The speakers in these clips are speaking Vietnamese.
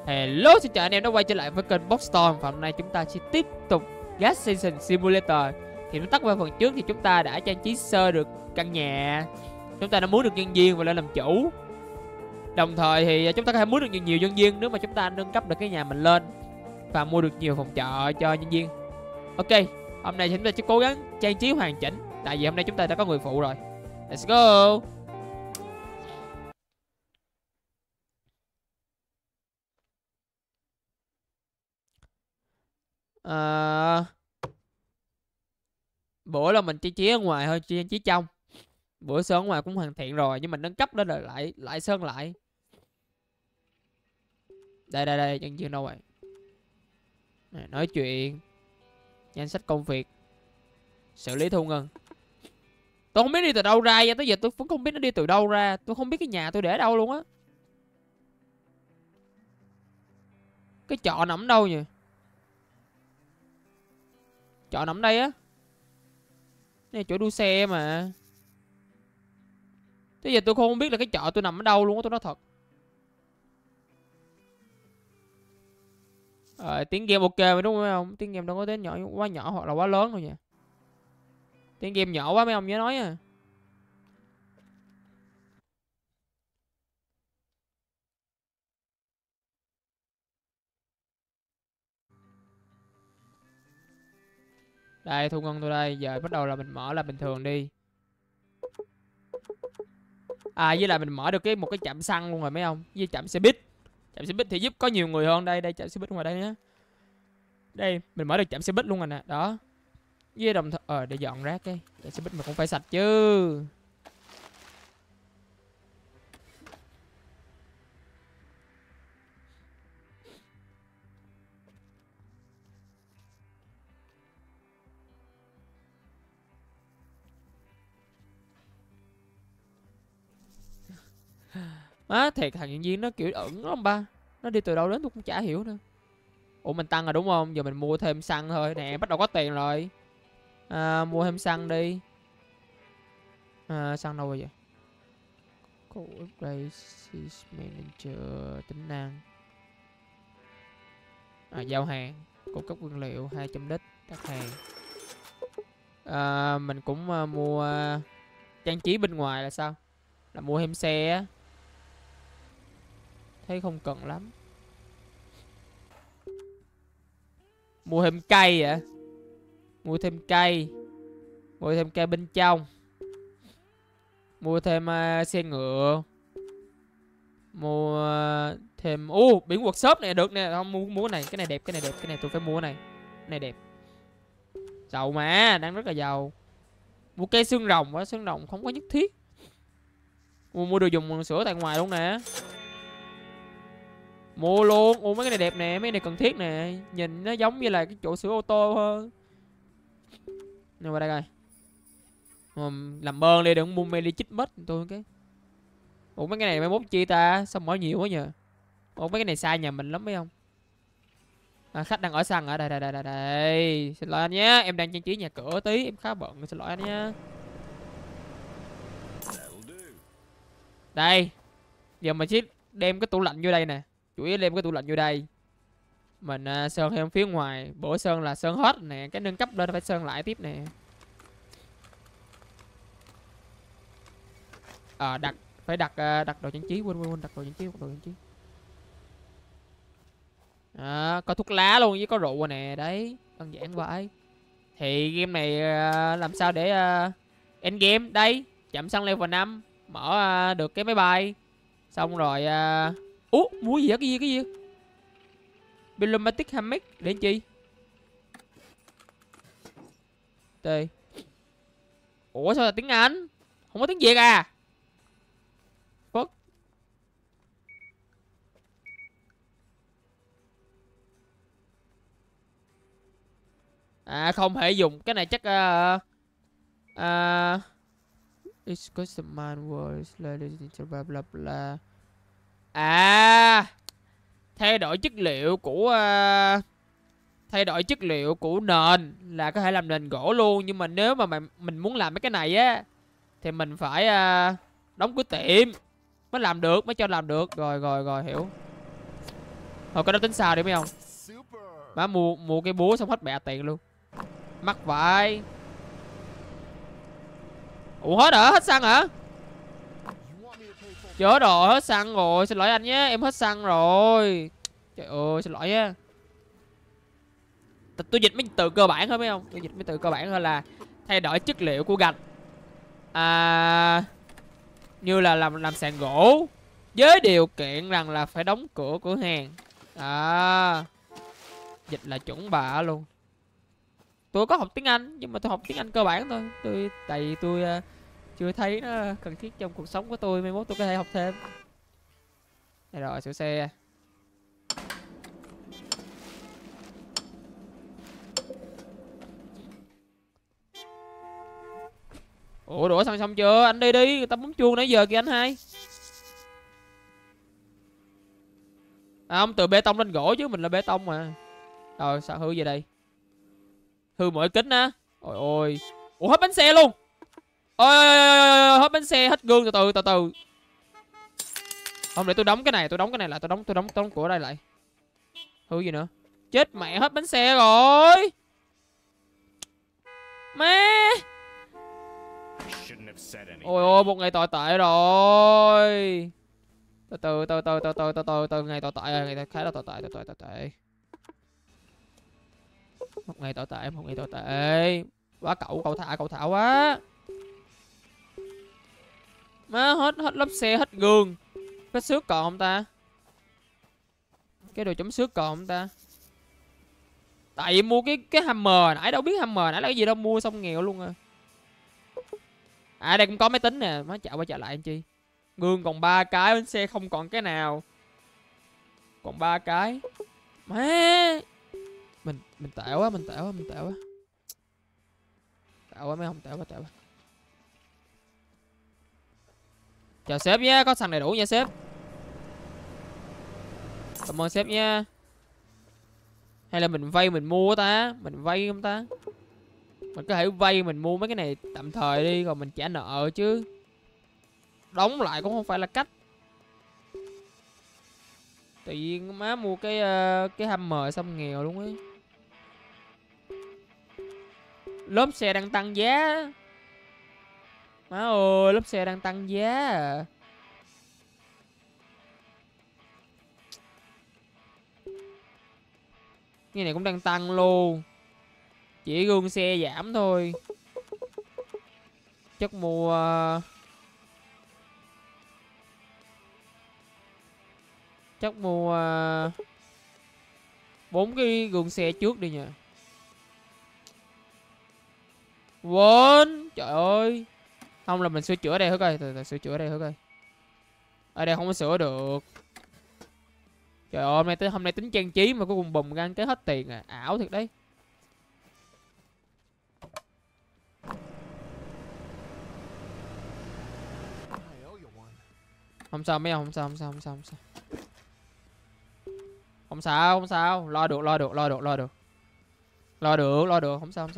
Hello, xin chào anh em đã quay trở lại với kênh Boxstorm. Và hôm nay chúng ta sẽ tiếp tục Gas Station Simulator. Thì nó tắt qua phần trước thì chúng ta đã trang trí sơ được căn nhà. Chúng ta đã muốn được nhân viên và lên làm chủ. Đồng thời thì chúng ta có thể muốn được nhiều nhân viên nếu mà chúng ta nâng cấp được cái nhà mình lên và mua được nhiều phòng trọ cho nhân viên. Ok, hôm nay chúng ta sẽ cố gắng trang trí hoàn chỉnh. Tại vì hôm nay chúng ta đã có người phụ rồi. Let's go. Bữa là mình trang trí ở ngoài thôi, trang trí trong. Bữa sơn ở ngoài cũng hoàn thiện rồi, nhưng mình nâng cấp đó là lại sơn lại. Đây nhân viên đâu rồi? Này, nói chuyện, danh sách công việc, xử lý thu ngân. Tôi không biết đi từ đâu ra, tới giờ tôi vẫn không biết nó đi từ đâu ra. Tôi không biết cái nhà tôi để đâu luôn á. Cái chợ nằm đâu nhỉ? Chợ nằm đây á. Này chỗ đua xe mà. Tới giờ tôi không biết là cái chợ tôi nằm ở đâu luôn á, tôi nói thật. Tiếng game ok mà đúng không? Tiếng game đâu có đến quá nhỏ hoặc là quá lớn thôi nha. Tiếng game nhỏ quá mấy ông nhớ nói à. Đây, thu ngân tôi đây. Giờ bắt đầu là mình mở là bình thường đi. Với lại mình mở được một cái trạm xăng luôn rồi mấy ông. Với trạm xe buýt. Trạm xe buýt thì giúp có nhiều người hơn. Đây trạm xe buýt ngoài đây nhá. Đây mình mở được trạm xe buýt luôn rồi nè. Đó. Với đồng thời để dọn rác cái trạm xe buýt mà cũng phải sạch chứ. Thiệt thằng nhân viên nó kiểu ẩn lắm ba. Nó đi từ đâu đến tôi cũng chả hiểu nữa. Ủa mình tăng rồi đúng không? Giờ mình mua thêm xăng thôi. Nè bắt đầu có tiền rồi. Mua thêm xăng đi. Xăng đâu rồi vậy? Upgrade Manager, tính năng. Giao hàng, cung cấp nguyên liệu 200 lít, đặt hàng. Mình cũng mua trang trí bên ngoài là sao? Là mua thêm xe á. Thấy không cần lắm. Mua thêm cây ạ. Mua thêm cây. Mua thêm cây bên trong. Mua thêm xe ngựa. Mua thêm biển workshop này được nè. Không mua cái này. Cái này đẹp, cái này đẹp. Cái này tôi phải mua cái này. Cái này đẹp. Giàu mà, đang rất là giàu. Mua cây xương rồng á. Xương rồng không có nhất thiết. Mua đồ dùng sữa tại ngoài luôn nè. Mua luôn. Mấy cái này đẹp nè. Mấy cái này cần thiết nè. Nhìn nó giống như là cái chỗ sữa ô tô hơn. Nè qua đây coi. Làm ơn đi, đừng mua mê ly chích mất tôi cái. Mấy cái này mai mốt chi ta? Sao mở nhiều quá nhờ. Mấy cái này xa nhà mình lắm phải không? Khách đang ở sân ở đây. Xin lỗi anh nhé, em đang trang trí nhà cửa tí, em khá bận, xin lỗi anh nhé. Đây. Giờ mình sẽ đem cái tủ lạnh vô đây nè. Chủ yếu đem cái tủ lạnh vô đây. Mình sơn thêm phía ngoài. Bữa sơn là sơn hết nè. Cái nâng cấp lên phải sơn lại tiếp nè. Phải đặt đồ trang trí. Quên đặt đồ trang trí. Có thuốc lá luôn với có rượu rồi nè. Đấy, đơn giản vậy. Thì game này làm sao để end game. Đây, chạm xăng level 5. Mở được cái máy bay. Xong rồi mua gì vậy? Cái gì? Pneumatic hammock để làm chi? Đây. Ủa sao là tiếng Anh? Không có tiếng Việt à? Phất. Không thể dùng cái này chắc it's custom words bla bla bla. Thay đổi chất liệu của nền là có thể làm nền gỗ luôn, nhưng mà nếu mà mình muốn làm mấy cái này á thì mình phải đóng cửa tiệm mới làm được, mới cho làm được. Rồi hiểu. Thôi cái đó tính sao đi mấy ông. Má mua cái búa xong hết bẹ tiền luôn. Mắc vậy. Ủa hết hả? Hết xăng hả? Chết rồi, hết xăng rồi. Xin lỗi anh nhé, em hết xăng rồi. Trời ơi, xin lỗi á. Tôi dịch mấy từ cơ bản thôi mấy ông. Tôi dịch mấy từ cơ bản thôi là thay đổi chất liệu của gạch. Như là làm sàn gỗ. Với điều kiện rằng là phải đóng cửa cửa hàng. Dịch là chuẩn bà luôn. Tôi có học tiếng Anh nhưng mà tôi học tiếng Anh cơ bản thôi. Tại vì tôi chưa thấy nó cần thiết trong cuộc sống của tôi. Mai mốt tôi có thể học thêm. Đây rồi, sửa xe. Ủa đổ xăng xong chưa? Anh đi đi, người ta bấm chuông nãy giờ kìa anh hai. Không, từ bê tông lên gỗ chứ, mình là bê tông mà. Rồi sao hư về đây? Hư mọi kính á. Ôi ôi. Ủa hết bánh xe luôn. Ôi hết bánh xe, hết gương, từ từ. Không, để tôi đóng cái này, tôi đóng cái này lại, tôi đóng của đây lại. Hư gì nữa? Chết mẹ, hết bánh xe rồi. Má. Ôi ôi, một ngày tồi tệ rồi. Từ ngày tồi tệ, ngày khá là tồi tệ. Một ngày tồi tệ. Quá cậu thả quá. Má hết lớp xe, hết gương. Vết xước còn không ta? Cái đồ chấm xước còn không ta? Tại vì mua cái hammer nãy, đâu biết hammer nãy là cái gì đâu, mua xong nghèo luôn à. Đây cũng có máy tính nè, má chạy qua chạy lại anh chi. Gương còn 3 cái, bánh xe không còn cái nào. Còn 3 cái. Má. Mình tệ quá. Tệ quá mấy ông, tệ quá. Chào sếp nhé, có xăng đầy đủ nha sếp. Cảm ơn sếp nha. Hay là mình vay mình mua ta? Mình vay không ta? Mình có thể vay mình mua mấy cái này tạm thời đi, rồi mình trả nợ chứ. Đóng lại cũng không phải là cách. Tự nhiên má mua cái Hammer xong nghèo luôn ấy. Lớp xe đang tăng giá. Má ơi, lớp xe đang tăng giá à. Cái này cũng đang tăng luôn. Chỉ gương xe giảm thôi. Chắc mua Chắc mua 4 cái gương xe trước đi nha. Quên. Trời ơi. Không là mình sửa chữa đây thử coi. Sửa chữa đây thử coi. Ở đây không có sửa được. Trời ơi, hôm nay tính trang trí mà cuối cùng bùm gan cái hết tiền à. Ảo thiệt đấy. Không sao mấy ông, không sao. Không sao. Lo được. Không sao.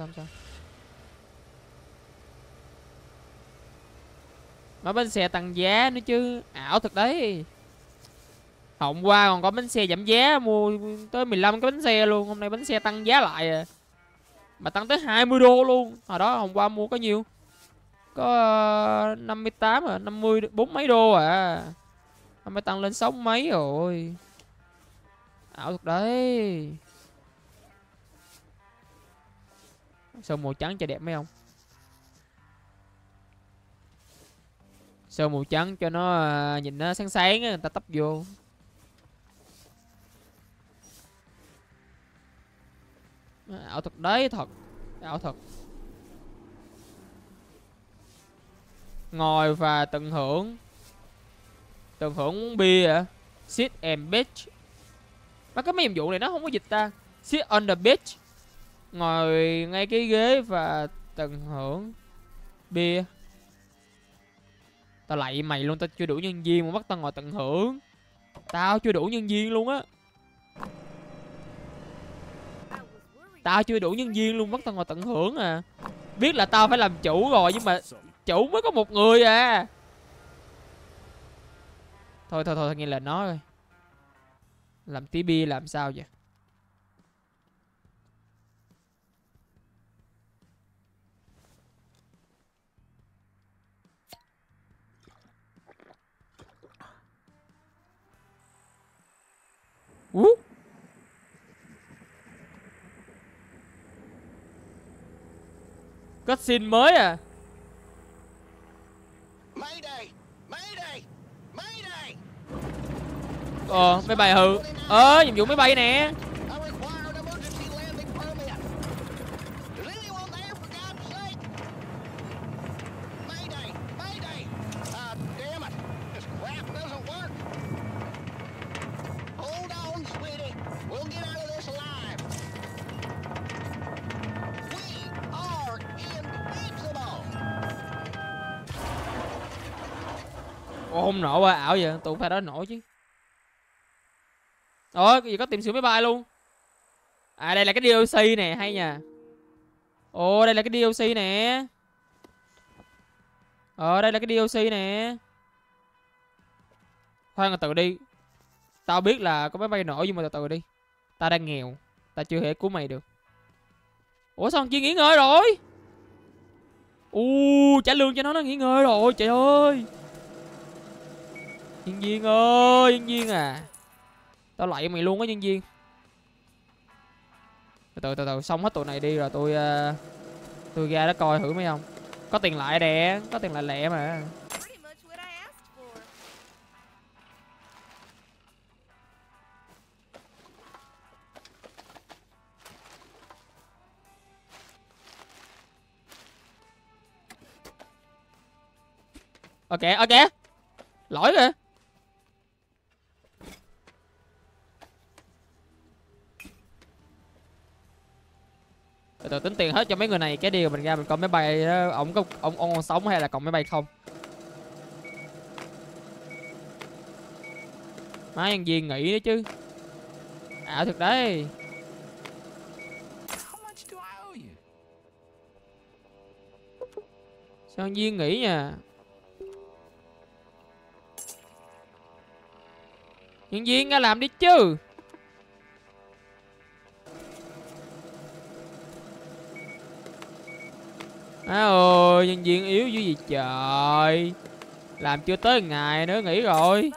Mà bánh xe tăng giá nữa chứ. Ảo thật đấy. Hôm qua còn có bánh xe giảm giá, mua tới 15 cái bánh xe luôn. Hôm nay bánh xe tăng giá lại à. Mà tăng tới 20 đô luôn. Hồi đó hôm qua mua có nhiêu? Có 58 à, 50, 4 mấy đô à. Hôm nay tăng lên 6 mấy rồi. Ảo thật đấy. Sơn màu trắng cho đẹp mấy không? Sơn màu trắng cho nó nhìn nó sáng sáng á, người ta tấp vô. Ảo thật đấy, ảo thật. Ngồi và tận hưởng uống bia à? Sit and beach. Mà cái mấy nhiệm vụ này nó không có dịch ta. Sit on the beach. Ngồi ngay cái ghế và tận hưởng bia. Tao lạy mày luôn, tao chưa đủ nhân viên mà bắt tao ngồi tận hưởng. Tao chưa đủ nhân viên luôn á. Tao chưa đủ nhân viên luôn, bắt tao ngồi tận hưởng à. Biết là tao phải làm chủ rồi, nhưng mà chủ mới có một người à. Thôi nghe lời nó rồi. Làm tí bia làm sao vậy? Cutscene mới à? Máy bay hư. Nhiệm vụ máy bay nè. Ồ, không nổ à, ảo vậy, tụi phải đó nổ chứ. Cái gì có tìm sửa máy bay luôn. À, đây là cái DLC nè, hay nha. Ồ, đây là cái DLC nè. Đây là cái DLC nè. Khoan, từ đi. Tao biết là có máy bay nổ nhưng mà từ từ đi. Tao đang nghèo, tao chưa thể cứu mày được. Ủa sao thằng Chiên nghỉ ngơi rồi? Trả lương cho nó nghỉ ngơi rồi, trời ơi. Nhân viên ơi, nhân viên à. Tao lạy mày luôn á nhân viên. Từ từ xong hết tụi này đi rồi tôi ra đó coi thử mấy ông. Có tiền lại đè, có tiền lại lẹ mà. Ok. Lỗi kìa. Từ tính tiền hết cho mấy người này cái điều mình ra mình coi máy bay đó, ông còn sống hay là còn máy bay không. Má nhân viên nghỉ nữa chứ. Ảo thực đấy. Sao nhân viên nghỉ nha. Nhân viên ra làm đi chứ. Ơi, nhân viên yếu dữ gì trời. Làm chưa tới ngày nữa nghỉ rồi.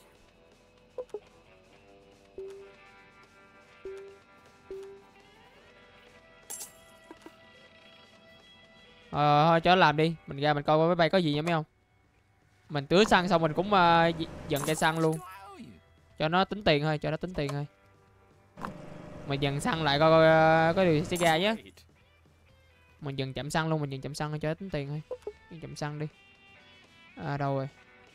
Thôi cho nó làm đi. Mình ra mình coi máy bay có gì nha mấy không. Mình tưới xăng xong mình cũng dần cây xăng luôn. Cho nó tính tiền thôi, Mình dần xăng lại coi có điều xảy ra nhé. Mình dừng chậm xăng luôn, cho nó tính tiền thôi. Chậm xăng đi. Đâu rồi?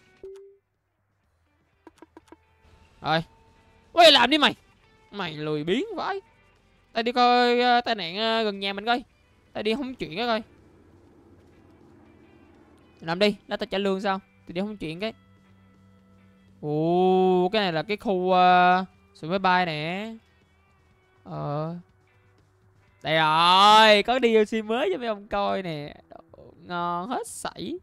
Rồi. Quay làm đi mày. Mày lười biếng vãi. Tao đi coi tai nạn gần nhà mình coi. Tao đi không chuyện cái coi. Làm đi, đó tao trả lương sao? Tao đi không chuyện cái. Cái này là cái khu sửa máy bay nè. Đây rồi, có DLC mới cho mấy ông coi nè. Ngon hết sảy.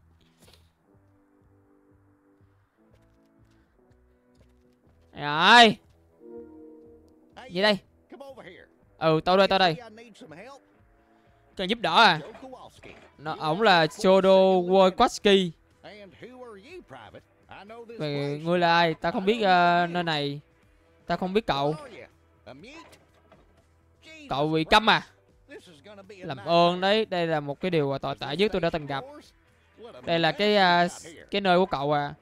Rồi. Gì đây? Tao đây. Cần giúp đỡ à? Ổng là Shodo Wojcicki. Ngươi là ai? Tao không biết nơi này. Tao không biết cậu. Cậu bị câm à? Làm ơn đấy, đây là một cái điều tồi tệ nhất tôi đã từng gặp. Đây là cái nơi của cậu à.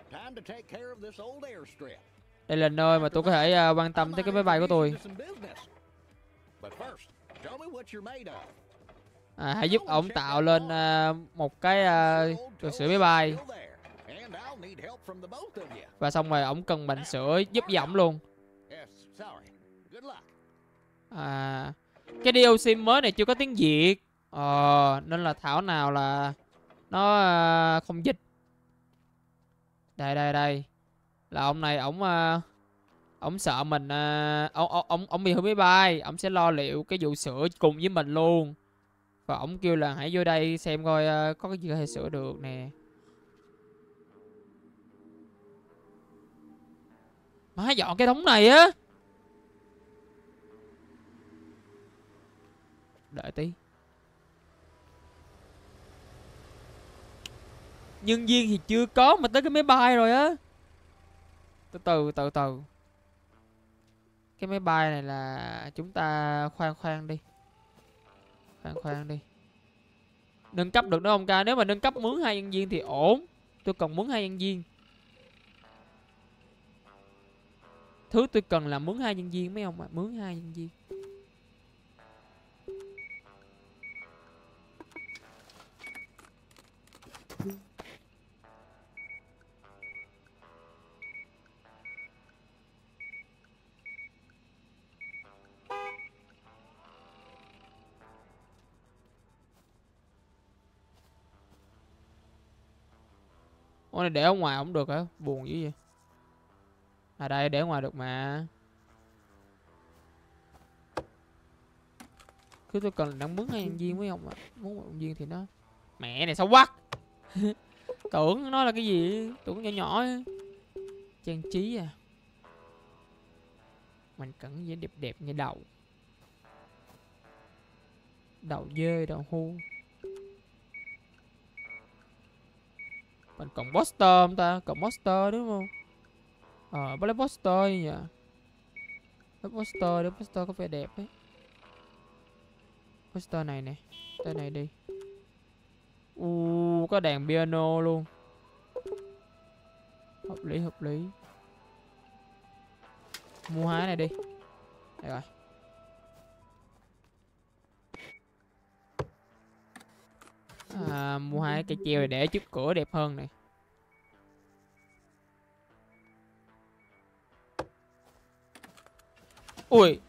Đây là nơi mà tôi có thể quan tâm tới cái máy bay của tôi. Hãy giúp ổng tạo lên một cái đồ sửa máy bay. Và xong rồi ổng cần mình sửa giúp với ổng luôn. Cái DLC mới này chưa có tiếng Việt. Nên là thảo nào là nó không dịch. Đây. Là ông này ổng sợ mình ổng bị hư máy bay, ổng sẽ lo liệu cái vụ sửa cùng với mình luôn. Và ổng kêu là hãy vô đây xem coi có cái gì có thể sửa được nè. Má dọn cái đống này á. Đợi tí. Nhân viên thì chưa có mà tới cái máy bay rồi á. Từ từ. Cái máy bay này là chúng ta khoan đi. Khoan đi. Nâng cấp được đó không ca? Nếu mà nâng cấp mướn 2 nhân viên thì ổn. Tôi cần mướn 2 nhân viên. Thứ tôi cần là mướn 2 nhân viên mấy ông ạ. Mướn 2 nhân viên. Ủa này để ở ngoài không được hả? Buồn dữ vậy. À đây để ở ngoài được mà. Cứ tôi cần là đang mướn 2 nhân viên mấy ông ạ. Mướn 1 nhân viên thì nó... Mẹ này xấu quá. Tưởng nó là cái gì? Tưởng nhỏ nhỏ á. Trang trí à. Mình cần gì đẹp đẹp như đầu. Đầu dê, đầu hưu. Mình còn poster không ta? Còn poster đúng không? Bắt lấy poster nhỉ. Lấy poster để poster có vẻ đẹp ấy. Poster này nè. Tới này đi. Có đàn piano luôn. Hợp lý. Mua 2 này đi. Đây rồi. Mua 2 cây treo này để trước cửa đẹp hơn này. Ui.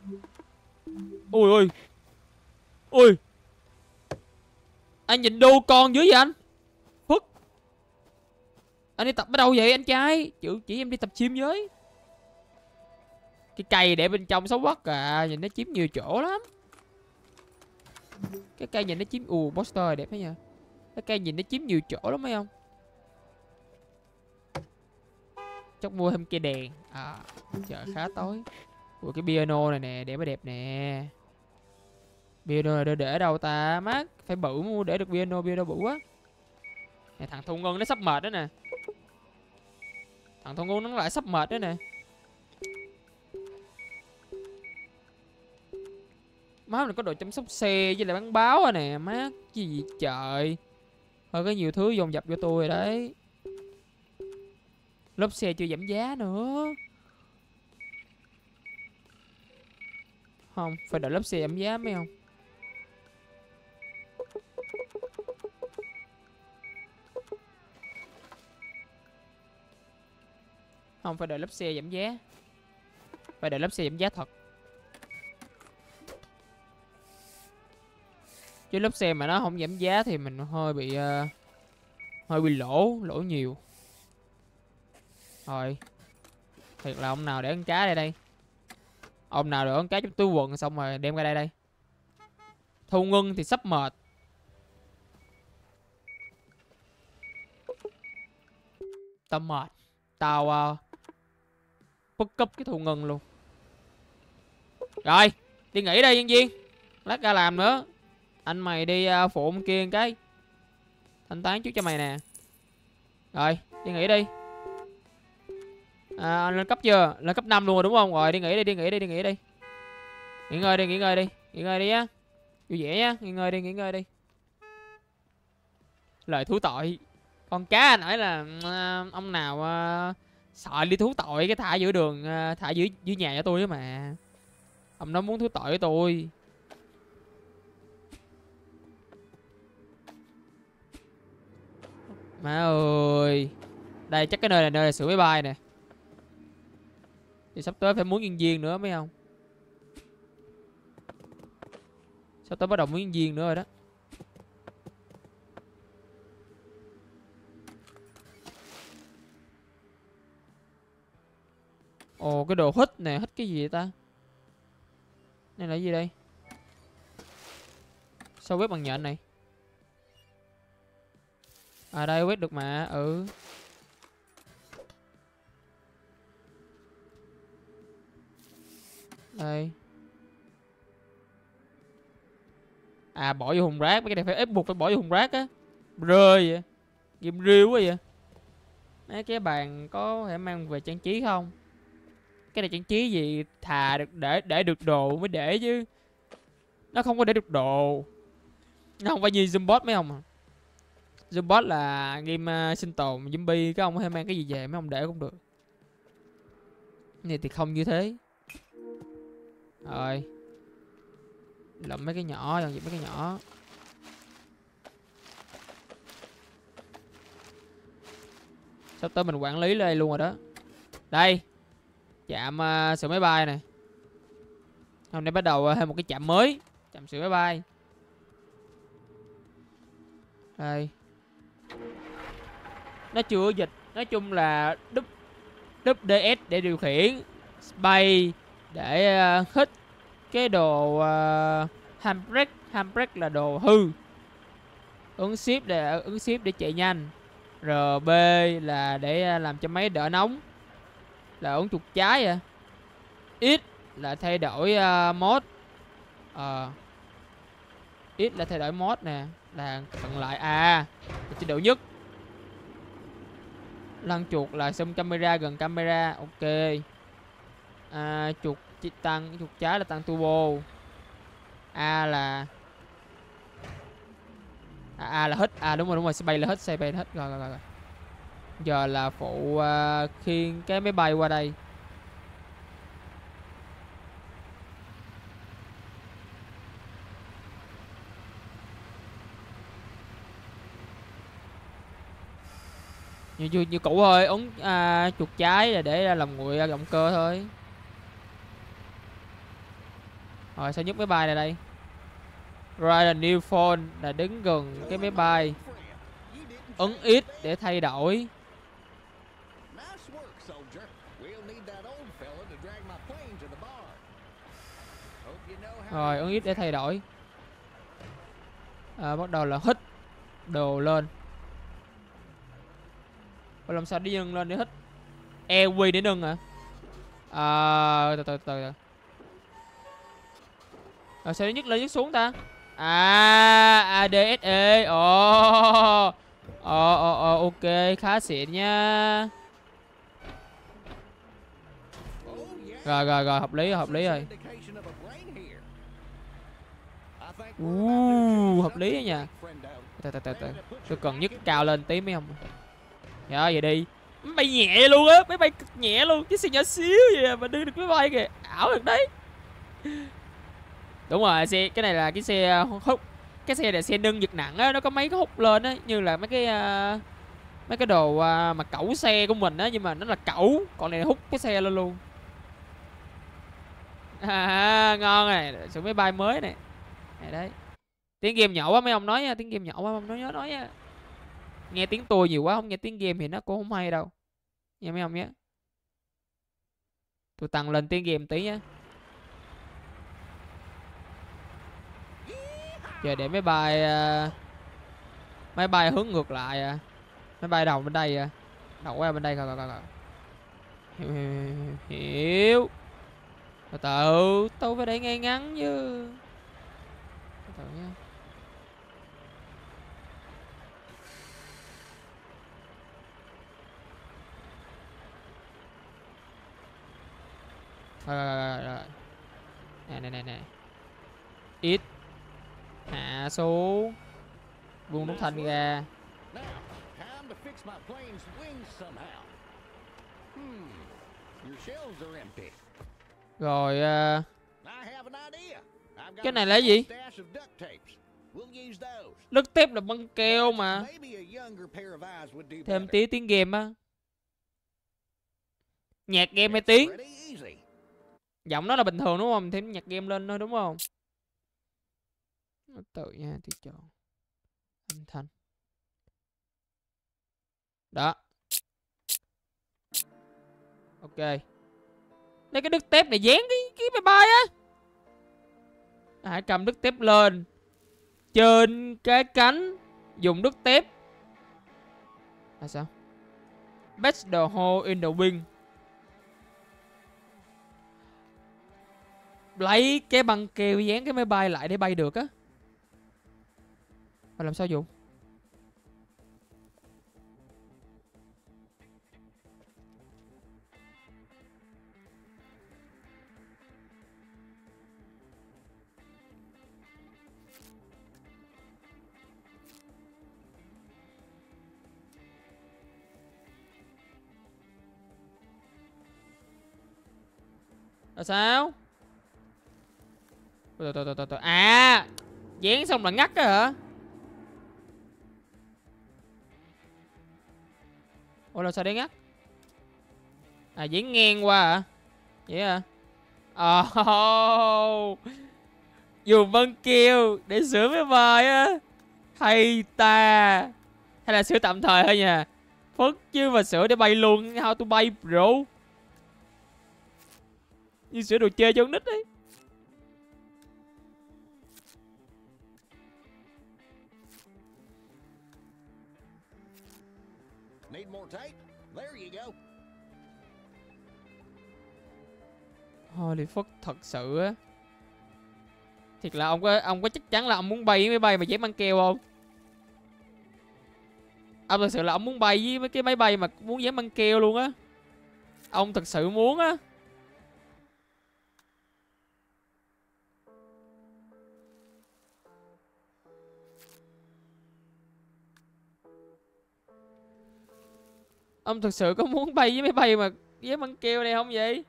Anh nhìn đô con dưới vậy anh. Phức. Anh đi tập ở đâu vậy anh trai? Chỉ em đi tập gym với. Cái cây để bên trong xấu quắc à. Nhìn nó chiếm nhiều chỗ lắm. Cái cây nhìn nó chiếm... poster đẹp thế nha. Cái cây nhìn nó chiếm nhiều chỗ lắm mấy không? Chắc mua thêm cây đèn. Chợ khá tối. Cái piano này nè, để mới đẹp nè. Piano này để ở đâu ta? Mát, phải bự mua để được piano bự quá. Nè, thằng Thu Ngân nó sắp mệt đó nè. Thằng Thu Ngân nó lại sắp mệt đó nè. Má này có đồ chăm sóc xe với lại bán báo à nè. Má, cái gì trời. Hơi có nhiều thứ dồn dập cho tôi rồi đấy. Lốp xe chưa giảm giá nữa. Không, phải đợi lốp xe giảm giá mấy không? Không, phải đợi lốp xe giảm giá. Phải đợi lốp xe giảm giá thật. Chứ lốp xe mà nó không giảm giá thì mình hơi bị lỗ nhiều. Rồi. Thiệt là ông nào để con cá đây. Ông nào để con cá trong túi quần xong rồi đem ra đây. Thu Ngân thì sắp mệt. Tao mệt. Tao bất cấp cái Thu Ngân luôn. Rồi, đi nghỉ đây nhân viên. Lát ra làm nữa. Anh mày đi phụ ông kia cái. Thanh toán trước cho mày nè. Rồi, đi nghỉ đi. Anh lên cấp chưa? Lên cấp 5 luôn rồi đúng không? Rồi đi nghỉ đi. Nghỉ ngơi đi á. Vui vẻ nhá, nghỉ ngơi đi. Lời thú tội. Con cá nãy là ông nào sợ đi thú tội cái thả giữa đường, thả dưới nhà cho tôi đó mà. Ông nó muốn thú tội với tôi. Má ơi. Đây chắc cái nơi này nơi là sửa máy bay nè. Thì sắp tới phải muốn nhân viên nữa mấy không? Sắp tới bắt đầu muốn nhân viên nữa rồi đó. Ồ, cái đồ hít nè. Hít cái gì vậy ta? Này là gì đây? Sao quét bằng nhện này? À đây quét được mà. Ừ. Đây. À bỏ vô thùng rác, mấy cái này phải ép buộc phải bỏ vô thùng rác á. Rơi vậy. Game riêu quá vậy. Mấy cái bàn có thể mang về trang trí không? Cái này trang trí gì thà được để được đồ mới để chứ. Nó không có để được đồ. Nó không phải như Zoombot mấy ông à. Zoombot là game sinh tồn zombie, cái ông hay mang cái gì về mấy ông để cũng được. Này thì không như thế. Rồi. Lụm mấy cái nhỏ, dọn dẹp mấy cái nhỏ. Sắp tới mình quản lý đây luôn rồi đó. Đây. Trạm sửa máy bay này. Hôm nay bắt đầu thêm một cái trạm mới. Trạm sửa máy bay. Đây. Nó chưa dịch. Nói chung là WDS để điều khiển. Bay để hít cái đồ handbrake. Handbrake là đồ hư. Ứng ship để chạy nhanh. RB là để làm cho máy đỡ nóng. Là ấn chuột trái à. X là thay đổi mod. X là thay đổi mod nè. Là thuận lại là chế độ nhất. Lăn chuột là zoom camera gần camera. Ok. Chuột tăng, chuột trái là tăng turbo. A là A là hít. Đúng rồi, xe bay là hít, xe bay là hít. Rồi. Giờ là phụ khiêng cái máy bay qua đây. Như cũ thôi, ấn chuột trái là để làm nguội động cơ thôi. Rồi sao nhấc máy bay này đây. Right là new phone là đứng gần cái máy bay. Ấn X để thay đổi. Rồi ấn X để thay đổi. Bắt đầu là hít đồ lên. Và làm sao đi nâng lên để hít. EQ để nâng hả? Từ. Rồi sao nhấc lên nhấc xuống ta? ADSE. Ok, khá xịn nha. Rồi, hợp lý rồi. Hợp lý nha. Từ. Tôi cần nhấc cao lên tí mấy không. Dạ vậy đi. Máy bay nhẹ luôn á, máy bay cực nhẹ luôn. Cái xe nhỏ xíu vậy à, mà đưa được máy bay kìa. Ảo thật đấy. Đúng rồi, cái này là cái xe hút. Cái xe này xe nâng giật nặng á, nó có mấy cái hút lên á, như là mấy cái đồ mà cẩu xe của mình á, nhưng mà nó là cẩu, còn này hút cái xe lên luôn. Ngon này, sửa máy bay mới này. Này đấy. Tiếng game nhỏ quá mấy ông nói nha, tiếng game nhỏ quá mấy ông nói nha. Nghe tiếng tôi nhiều quá, không nghe tiếng game thì nó cũng không hay đâu. Nha mấy ông nhé. Tôi tăng lên tiếng game tí nhé. Giờ để máy bay hướng ngược lại. Máy bay đầu bên đây. Đầu qua bên đây coi. Hiểu. Từ từ, tôi phải để ngay ngắn chứ. Từ từ nha. Rồi. Nè. Ít. Hạ xuống. Buông nút thanh ra. Rồi cái này là gì? Đất tép là băng keo mà. Thêm tí tiếng game á. Nhạc game hay tiếng? Giọng nó là bình thường đúng không? Thêm nhạc game lên thôi đúng không? Tự nha, thì chọn âm thanh. Đó. Ok. Lấy cái đứt tép này dán cái máy bay á. Hãy cầm đứt tép lên. Trên cái cánh dùng đứt tép. Là sao? Patch the hole in the wing. Lấy cái băng keo dán cái máy bay lại để bay được á. Mà làm sao Vũ? Là sao? Từ. À, dán xong là ngắt á hả? Ủa là sao để ngắt? À, dán ngang qua hả? Vậy hả? Oh, dùng băng keo để sửa máy bay á. Hay ta. Hay là sửa tạm thời thôi nha. Phất chứ mà sửa để bay luôn. How to bay bro. Như sửa đồ chơi cho con nít ấy. Need more tape? There you go. Holy fuck, thật sự á. Thiệt là ông có chắc chắn là ông muốn bay với máy bay mà dán băng keo không? Ông thật sự là ông muốn bay với mấy cái máy bay mà muốn dán băng keo luôn á. Ông thật sự muốn á. Ông thật sự có muốn bay với máy bay mà dán băng keo này không vậy?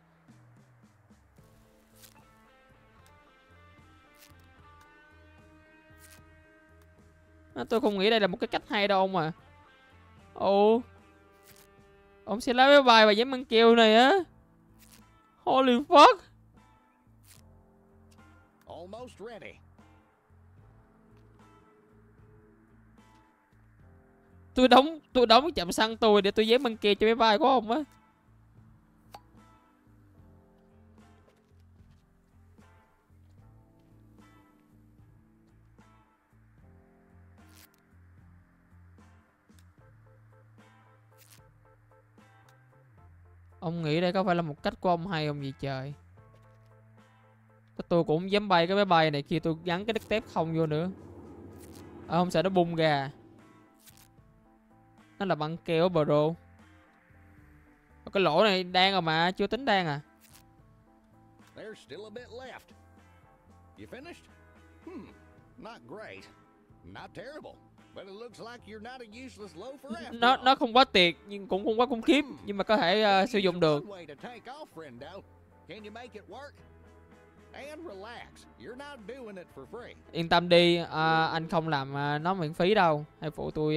Tôi không nghĩ đây là một cái cách hay đâu ông à. Ồ, ông sẽ lấy máy bay và dán băng keo này á. Holy fuck. Almost ready. Tôi đóng cái chạm xăng tôi để tôi dán băng keo cho máy bay của ông á. Ông nghĩ đây có phải là một cách của ông hay không vậy trời? Tôi cũng không dám bay cái máy bay này khi tôi gắn cái đất thép không vô nữa. Không sợ nó bung ra. Nó là băng keo bro. Cái lỗ này đan rồi mà, chưa tính đan à. There's still a bit left. You finished? Not great. Not terrible. But it looks like you're not a useless loafer after all. Nó không quá tuyệt nhưng cũng không quá khủng khiếp, nhưng mà có thể sử dụng được. Can you make it work? And relax. You're not doing it for free. Yên tâm đi, anh không làm nó miễn phí đâu. Hãy phụ tôi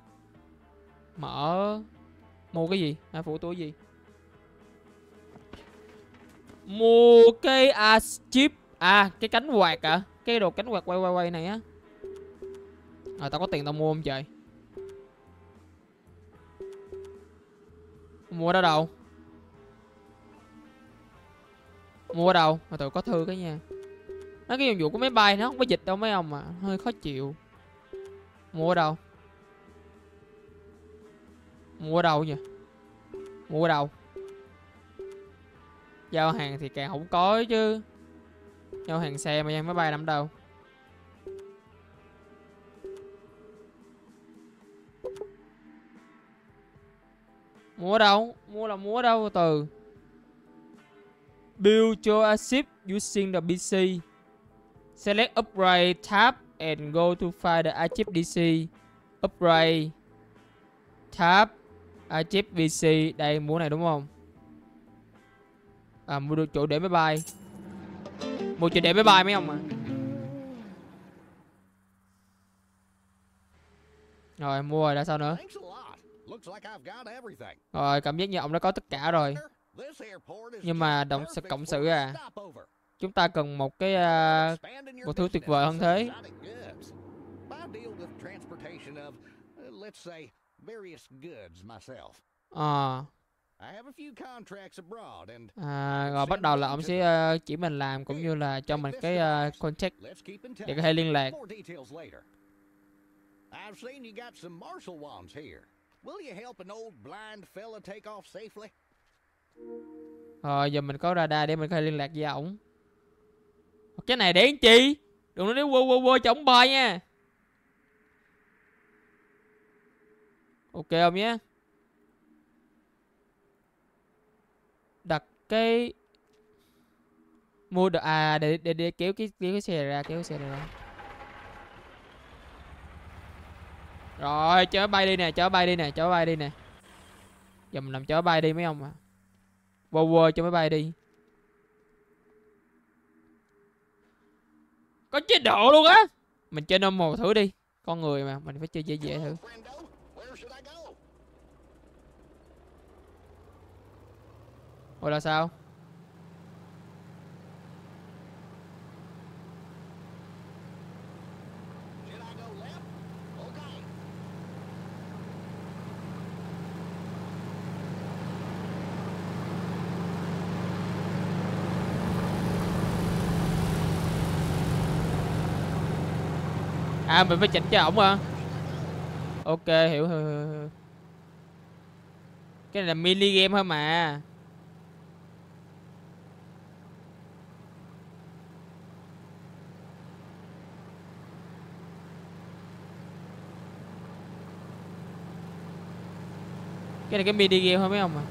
mua cái gì? Hãy phụ tôi cái gì? Mua cái chip. Cái cánh quạt à? Cái đồ cánh quạt quay này á. Tao có tiền tao mua không trời? Mua ở đâu? Mua ở đâu? Mà tụi có thư cái nha. Nó cái dụng cụ của máy bay nó không có dịch đâu mấy ông mà. Hơi khó chịu. Mua ở đâu? Mua ở đâu nhỉ? Mua ở đâu? Giao hàng thì càng không có chứ. Giao hàng xe mà giao máy bay nằm đâu? Mua ở đâu? Mua ở đâu từ? Build your a ship using the PC. Select upgrade tab and go to find the Achip DC. Upgrade tab Achip PC. Đây mua này đúng không? Mua được chỗ để máy bay. Mua chỗ để máy bay mấy ông mà. Rồi mua rồi đã sao nữa? Rồi cảm giác như ông đã có tất cả rồi. Nhưng mà cộng sự chúng ta cần một cái một thứ tuyệt vời hơn thế. Rồi bắt đầu là ông sẽ chỉ mình làm cũng như là cho mình cái contact để có thể liên lạc. I've seen you got some martial wands here. Will you help an old blind fella take off safely? Rồi giờ mình có radar để mình có thể liên lạc với ổng. Cái này để làm chi? Đừng nói quơ cho ổng bay nha. Ok không nhé? Đặt cái mua được để kéo cái xe ra, kéo cái xe này ra. Rồi, chở bay đi nè, chở bay đi nè, chở bay đi nè. Giờ mình làm chở bay đi mấy ông à. Wow, cho máy bay đi. Có chế độ luôn á. Mình chơi normal thử đi. Con người mà, mình phải chơi dễ dễ thử. Ủa là sao? À mình phải chỉnh cho ổng hả? Ok, hiểu. Cái này là mini game thôi mà. Cái này cái mini game thôi mấy ông à.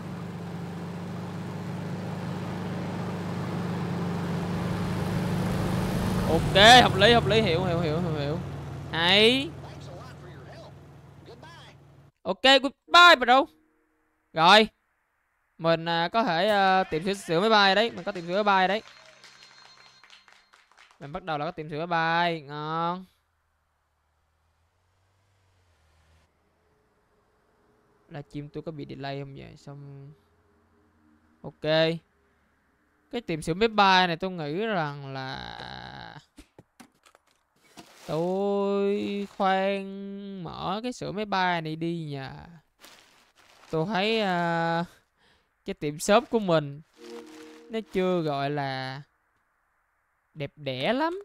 Ok, hợp lý, hiểu. Hay. Ok, goodbye bro. Rồi, mình có thể tìm sửa máy bay đấy, mình có tìm sửa máy bay đấy. Mình bắt đầu là có tìm sửa máy bay, ngon. Là chim tôi có bị delay không vậy? Xong. Ok. Cái tìm sửa máy bay này tôi nghĩ rằng là tôi khoan mở cái sửa máy bay này đi nha. Tôi thấy cái tiệm shop của mình nó chưa gọi là đẹp đẽ lắm.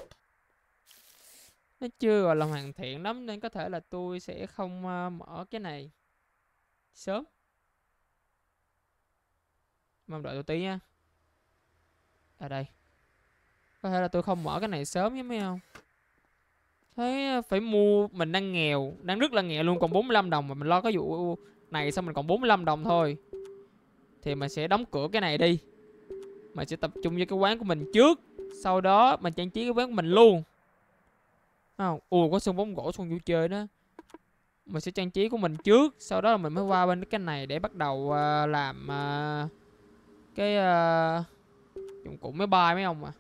Nó chưa gọi là hoàn thiện lắm nên có thể là tôi sẽ không mở cái này sớm. Mong đợi tôi tí nha. À đây. Có thể là tôi không mở cái này sớm nhé mấy không? Thế phải mua, mình đang nghèo, đang rất là nghèo luôn, còn 45 đồng mà mình lo cái vụ này xong mình còn 45 đồng thôi. Thì mình sẽ đóng cửa cái này đi. Mình sẽ tập trung với cái quán của mình trước. Sau đó mình trang trí cái quán của mình luôn. Không? Ủa có sân bóng gỗ, sân vui chơi đó. Mình sẽ trang trí của mình trước. Sau đó là mình mới qua bên cái này để bắt đầu làm cái dụng cụ máy bay mấy ông à.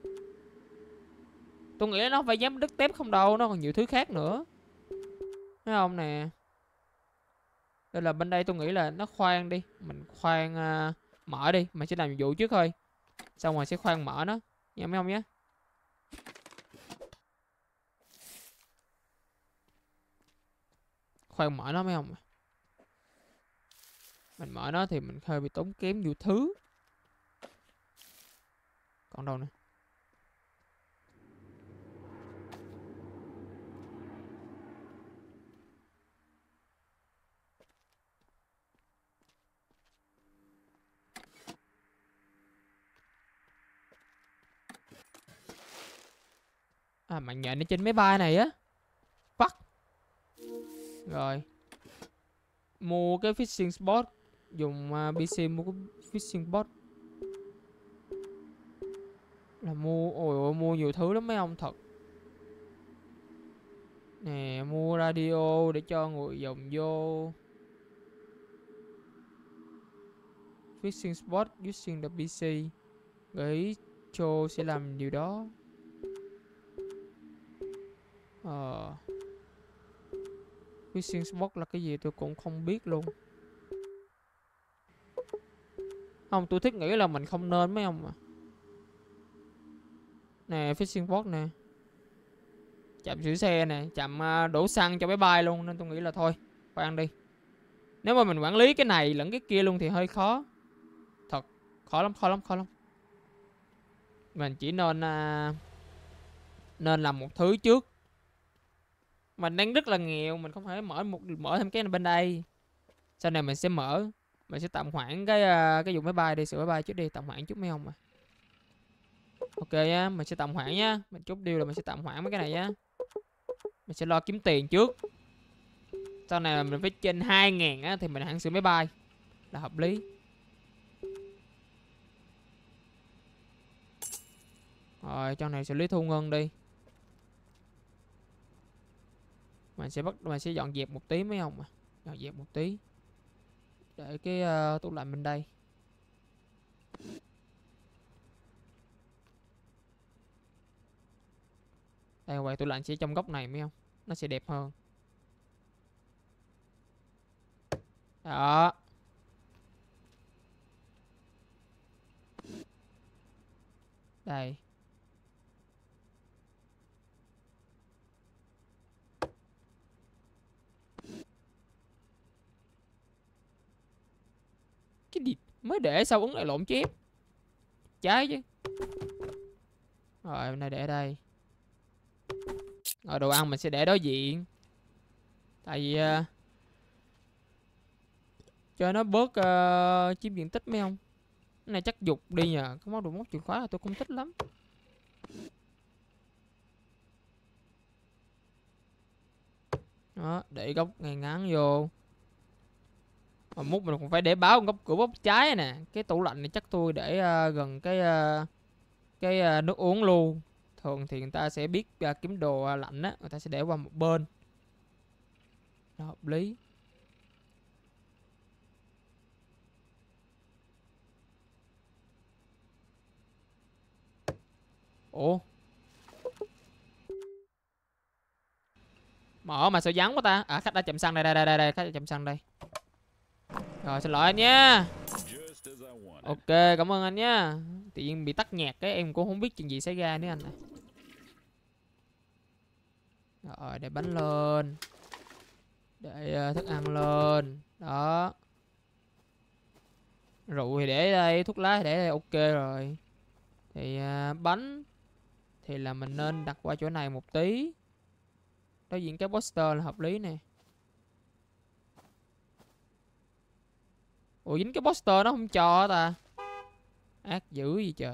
Tôi nghĩ nó không phải dám đứt tép không đâu, nó còn nhiều thứ khác nữa. Thấy không nè. Đây là bên đây tôi nghĩ là nó khoan đi. Mình khoan mở đi. Mình sẽ làm nhiệm vụ trước thôi. Xong rồi sẽ khoan mở nó. Nha mấy ông nhé. Khoan mở nó mấy ông. Mình mở nó thì mình hơi bị tốn kém nhiều thứ. Còn đâu nữa. À mạng nhện ở trên máy bay này á. Fuck. Rồi. Mua cái fishing spot. Dùng PC mua cái fishing spot. Là mua. Ôi mua nhiều thứ lắm mấy ông thật. Nè mua radio để cho người dùng vô. Fishing spot using the PC. Gợi ý Joe sẽ làm điều đó. Fishing spot là cái gì tôi cũng không biết luôn. Không, tôi thích nghĩ là mình không nên mấy ông à. Nè fishing spot nè. Chạm sửa xe nè, chạm đổ xăng cho máy bay luôn. Nên tôi nghĩ là thôi, khoan đi. Nếu mà mình quản lý cái này lẫn cái kia luôn thì hơi khó. Thật, khó lắm. Mình chỉ nên làm một thứ trước. Mình đang rất là nghèo, mình không thể mở thêm cái này bên đây. Sau này mình sẽ mở. Mình sẽ tạm hoãn cái dùng máy bay đi, sửa máy bay trước đi, tạm hoãn chút mấy ông à. Ok nhá, mình sẽ tạm hoãn nhá. Mình chốt deal là mình sẽ tạm hoãn mấy cái này nhá. Mình sẽ lo kiếm tiền trước. Sau này mình phải trên 2.000 á thì mình hẳn sửa máy bay là hợp lý. Rồi trong này xử lý thu ngân đi. Mình sẽ dọn dẹp một tí mấy ông à. Dọn dẹp một tí. Để cái tủ lạnh bên đây. Đây quay tủ lạnh sẽ trong góc này mấy ông. Nó sẽ đẹp hơn. Đó. Đây. Cái gì mới để sao ứng lại lộn chép. Trái chứ. Rồi bên này để đây. Rồi đồ ăn mình sẽ để đối diện. Tại vì cho nó bớt chiếm diện tích mấy không. Cái này chắc dục đi nhờ. Có món đồ móc chìa khóa là tôi không thích lắm. Đó, để góc ngăn ngắn vô. Mà mút mình còn phải để báo góc cửa góc trái nè. Cái tủ lạnh này chắc tôi để gần cái nước uống luôn. Thường thì người ta sẽ biết kiếm đồ lạnh á, người ta sẽ để qua một bên. Đó, hợp lý. Ủa, mở mà sao vắng quá ta. À, khách đã chậm xăng đây. Đây khách đã chậm xăng đây. Rồi xin lỗi anh nha. Ok, cảm ơn anh nhá. Tự nhiên bị tắt nhạc cái em cũng không biết chuyện gì xảy ra nữa anh này. Rồi để bánh lên. Để thức ăn lên. Đó. Rượu thì để đây, thuốc lá thì để đây, ok rồi. Thì bánh thì là mình nên đặt qua chỗ này một tí. Đối diện cái poster là hợp lý nè. Ủa dính cái poster nó không cho ta. Ác dữ gì trời.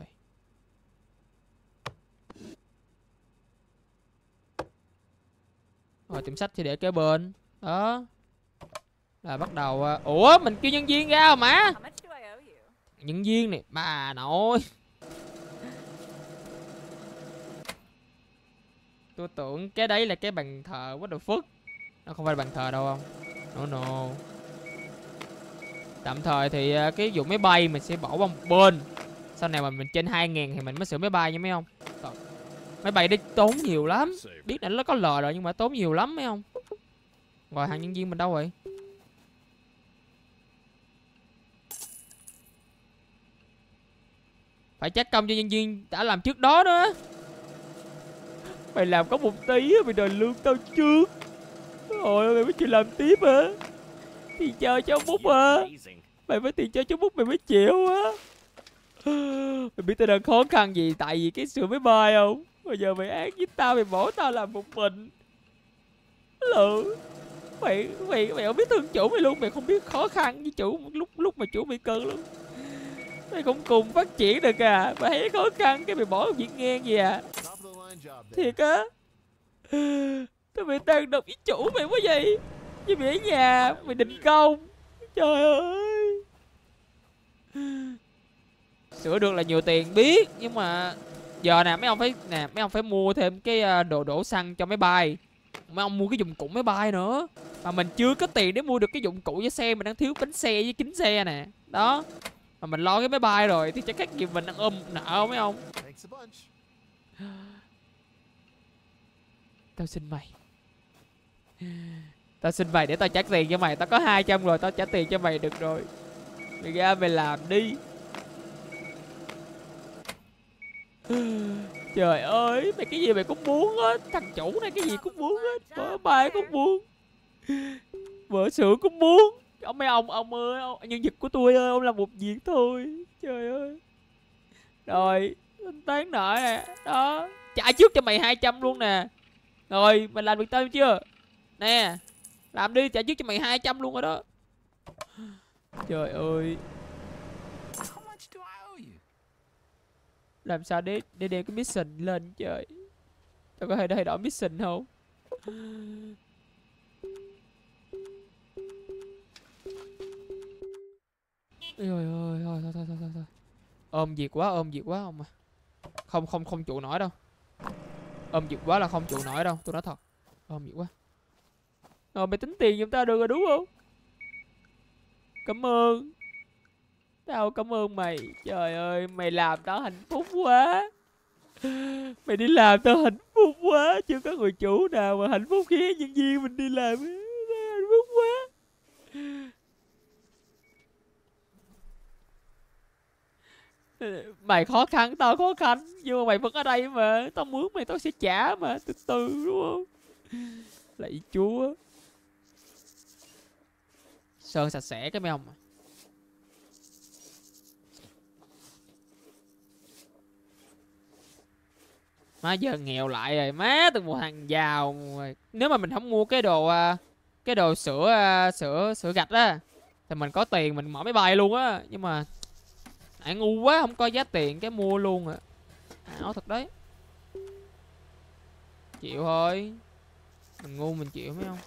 Rồi tiệm sách thì để kế bên. Đó. Là bắt đầu. Ủa mình kêu nhân viên ra mà. Nhân viên này bà nội. Tôi tưởng cái đấy là cái bàn thờ. What the fuck. Nó không phải là bàn thờ đâu không. No. Tạm thời thì cái vụ máy bay mình sẽ bỏ qua một bên. Sau này mà mình trên 2.000 thì mình mới sửa máy bay nha mấy không. Máy bay đi tốn nhiều lắm. Biết là nó có lời rồi nhưng mà tốn nhiều lắm mấy không. Rồi hàng nhân viên mình đâu rồi. Phải trách công cho nhân viên đã làm trước đó nữa. Mày làm có một tí mày đòi lương tao trước. Rồi mày mới chịu làm tiếp hả. Thì chơi cho bút hả. Mày mới tiền cho chú bút mày mới chịu á. Mày biết tao đang khó khăn gì tại vì cái sửa máy bay không. Bây giờ mày ác với tao, mày bỏ tao làm một mình. Lự. Mày không biết thương chủ mày luôn. Mày không biết khó khăn với chủ lúc mà chủ mày cần luôn. Mày cũng cùng phát triển được à. Mày thấy khó khăn cái mày bỏ việc ngang gì à. Thiệt á. Tao mày tan độc với chủ mày quá vậy. Chứ mày ở nhà mày định công. Trời ơi. Sửa được là nhiều tiền biết. Nhưng mà giờ nè mấy ông phải mua thêm cái đồ đổ xăng cho máy bay. Mấy ông mua cái dụng cụ máy bay nữa. Mà mình chưa có tiền để mua được cái dụng cụ cho xe. Mình đang thiếu bánh xe với kính xe nè. Đó. Mà mình lo cái máy bay rồi thì chắc khác gì mình đang nợ không mấy ông. Tao xin mày. Tao xin mày để tao trả tiền cho mày. Tao có 200 rồi, tao trả tiền cho mày được rồi. Mày ra mày làm đi. Trời ơi, mày cái gì mày cũng muốn á. Thằng chủ này cái gì cũng muốn hết. Mở bài cũng muốn. Mở xưởng cũng muốn. Mấy ông ơi, nhân vật của tôi ơi, ông làm một việc thôi. Trời ơi. Rồi, thanh toán nợ nè. Đó, trả trước cho mày 200 luôn nè. Rồi, mày làm việc tao chưa? Nè, làm đi, trả trước cho mày 200 luôn rồi đó. Trời ơi. Làm sao để đem cái mission lên trời. Tao có thể thay đổi mission không? Ôi ơi ơi, thôi. Ôm việc quá ông à. Không trụ nổi đâu. Ôm việc quá là không trụ nổi đâu, tôi nói thật. Ôm việc quá. Mày tính tiền giùm tao được rồi đúng không? Cảm ơn. Tao cảm ơn mày. Trời ơi, mày làm tao hạnh phúc quá. Mày đi làm tao hạnh phúc quá. Chưa có người chủ nào mà hạnh phúc khi nhân viên mình đi làm. Hạnh phúc quá. Mày khó khăn, tao khó khăn. Nhưng mà mày vẫn ở đây mà. Tao mướn mày tao sẽ trả mà. Từ từ đúng không? Lạy chúa. Sơn sạch sẽ cái mấy ông. Má giờ nghèo lại rồi. Má từng một thằng giàu rồi. Nếu mà mình không mua cái đồ cái đồ sữa sữa gạch á thì mình có tiền mình mở máy bay luôn á. Nhưng mà nãy ngu quá không có giá tiền cái mua luôn à. Ảo thật đấy. Chịu thôi. Mình ngu mình chịu mấy không.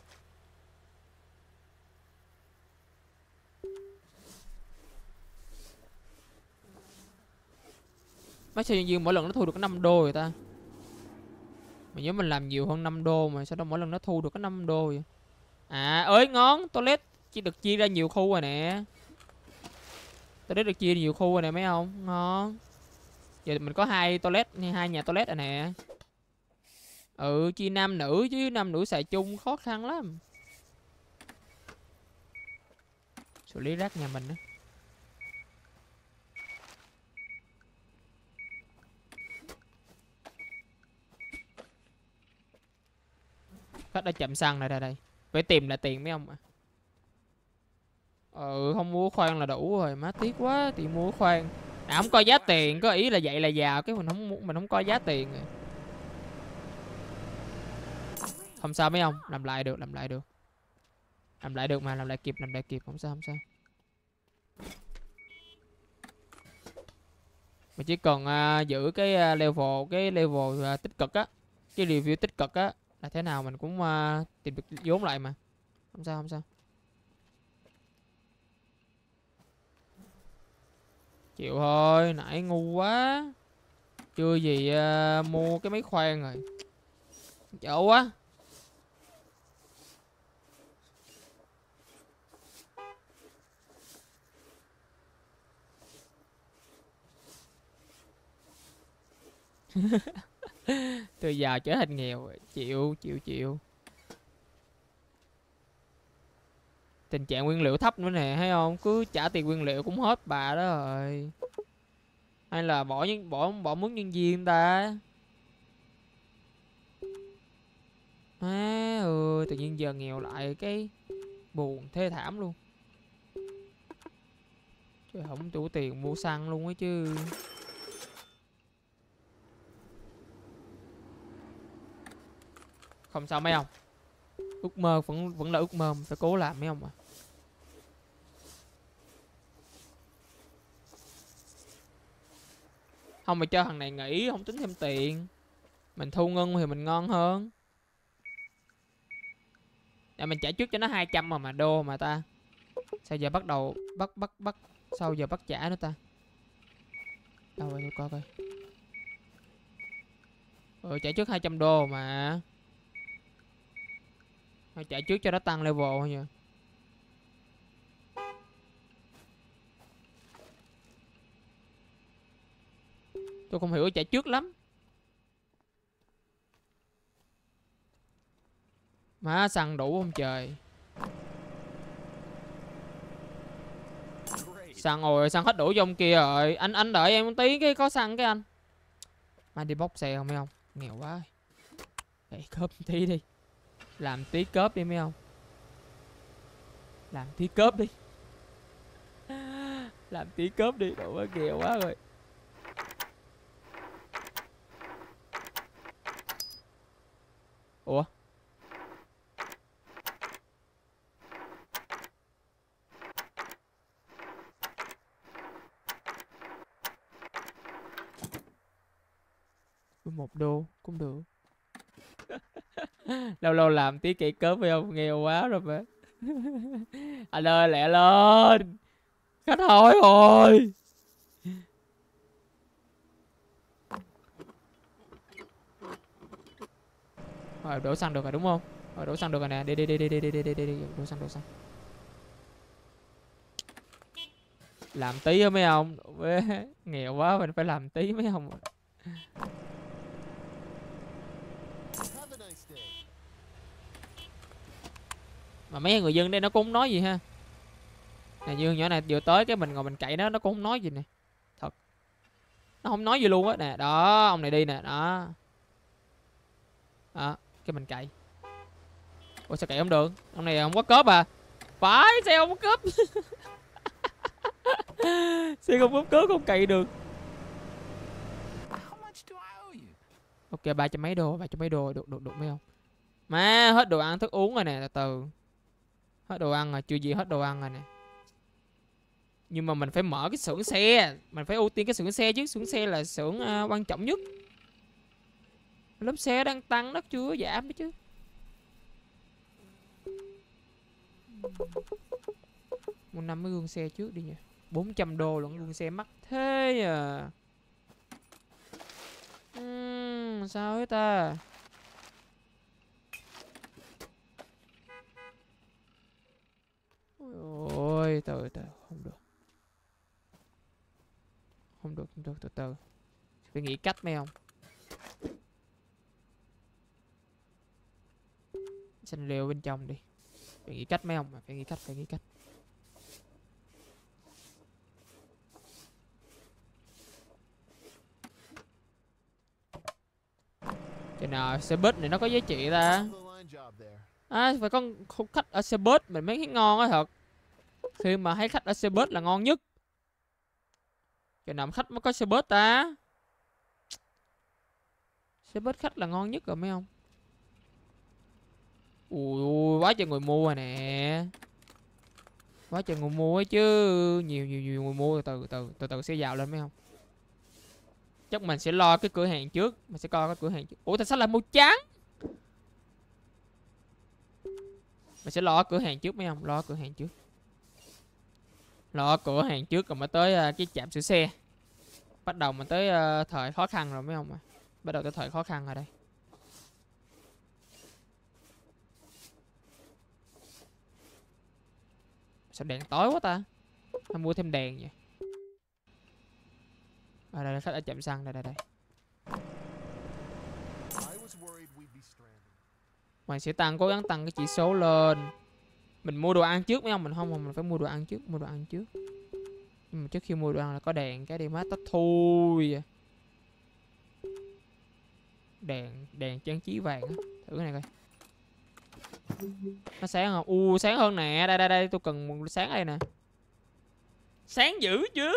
Mấy sao nhân viên mỗi lần nó thu được có 5 đô rồi ta. Mà nhớ mình làm nhiều hơn 5 đô mà sao đâu mỗi lần nó thu được có 5 đô vậy. À ơi ngon toilet chỉ được chia ra nhiều khu rồi nè. Toilet được chia nhiều khu rồi nè mấy ông. Ngon. Giờ mình có 2 toilet, 2 nhà toilet rồi nè. Ừ chia nam nữ chứ nam nữ xài chung khó khăn lắm. Xử lý rác nhà mình á. Khách đã chậm xăng này đây. Phải tìm lại tiền mấy ông ạ. Ừ không mua khoan là đủ rồi. Má tiếc quá thì mua khoan. À không coi giá tiền. Có ý là vậy là giàu. Cái mình không coi giá tiền rồi. Không sao mấy ông. Làm lại được. Làm lại được mà. Làm lại kịp. Không sao. Mà chỉ cần giữ cái level tích cực á. Cái review tích cực á. Là thế nào mình cũng tìm được vốn lại mà. Không sao. Chịu thôi. Nãy ngu quá. Chưa gì mua cái máy khoan rồi. Dở quá. Từ giàu trở thành nghèo rồi. Chịu. Tình trạng nguyên liệu thấp nữa nè. Thấy không? Cứ trả tiền nguyên liệu cũng hết bà đó rồi. Hay là bỏ mướn nhân viên ta. Tự nhiên giờ nghèo lại cái buồn thê thảm luôn. Chứ không đủ tiền mua xăng luôn á chứ. Không sao mấy ông. Ước mơ vẫn là ước mơ. Phải cố làm mấy ông à. Không mà cho thằng này nghỉ. Không tính thêm tiền. Mình thu ngân thì mình ngon hơn. Để mình trả trước cho nó 200 mà đô mà ta. Sao giờ bắt đầu bắt sao giờ bắt trả nữa ta. Đâu rồi tôi coi. Trả trước 200 đô mà. Thôi trả trước cho nó tăng level thôi nha. Tôi không hiểu trả trước lắm. Má xăng đủ không trời. Xăng rồi, xăng hết đủ cho ông kia rồi. Anh đợi em một tí cái có xăng cái anh. Mai đi bóc xe không mấy ông. Nghèo quá. Để cớp tí đi. Làm tí cớp đi mấy ông. Làm tí cớp đi. Làm tí cớp đi. Đồ quá nghèo quá rồi. Ủa. $1 cũng được. Lâu lâu làm tí cây cớp phải không. Nghèo quá rồi mà. Anh ơi lẹ lên. Khách hỏi rồi. Rồi đổ xăng được rồi đúng không? Rồi đổ xăng được rồi nè. Đi đi đi đi đi đi đi đi đi. Đổ xăng đổ xăng. Làm tí á mấy ông. Nghèo quá mình phải làm tí mấy ông. Mà mấy người dân đây nó cũng không nói gì ha. Nè Dương nhỏ này vừa tới cái mình ngồi mình cậy nó cũng không nói gì nè. Thật. Nó không nói gì luôn á nè. Đó, ông này đi nè, đó. Đó, cái mình cậy. Ủa sao cậy không được? Ông này không có cớp à? Phải, xe không có cớp. Xe không có cớp không cậy được. Ok, 300 mấy đô, 300 mấy đô, được mấy không? Má, hết đồ ăn thức uống rồi nè, từ từ. Hết đồ ăn rồi, chưa gì hết đồ ăn rồi nè. Nhưng mà mình phải mở cái xưởng xe. Mình phải ưu tiên cái xưởng xe chứ. Xưởng xe là xưởng quan trọng nhất. Lớp xe đang tăng nó chưa giảm đó chứ. Mua 50 gương xe trước đi nha. 400 đô luôn, gương xe mắc thế à. Sao hết ta? Ôi từ từ không được. Không được từ từ. Phải nghĩ cách mấy không? Xanh lều bên trong đi. Phải nghĩ cách mấy không? Phải nghĩ cách. Chừng nào xe bus này nó có giá trị ta. À, phải có khách ở xe bus mình mới thấy ngon á thật. Khi mà thấy khách ở xe bus là ngon nhất. Chừng nào khách mới có xe bus ta. Xe bus khách là ngon nhất rồi mấy không? Ui quá trời người mua rồi nè. Quá trời người mua ấy chứ. Nhiều người mua. Từ từ sẽ giàu lên mấy không? Chắc mình sẽ lo cái cửa hàng trước. Mình sẽ coi cái cửa hàng trước. Ủa tại sao lại màu trắng? Mình sẽ lo cửa hàng trước mấy không? Lo cửa hàng trước. Lo cửa hàng trước rồi mới tới cái trạm sửa xe. Bắt đầu mình tới thời khó khăn rồi mấy không à? Bắt đầu tới thời khó khăn rồi đây. Sao đèn tối quá ta? Hay mua thêm đèn vậy? À đây khách ở trạm xăng đây. Mình sẽ cố gắng tăng cái chỉ số lên. Mình mua đồ ăn trước mấy không? Mình phải mua đồ ăn trước. Nhưng mà trước khi mua đồ ăn là có đèn cái đi má tắt thui. Đèn trang trí vàng á. Thử cái này coi. Nó sáng không? Sáng hơn nè. Đây tôi cần một sáng đây nè. Sáng dữ chứ.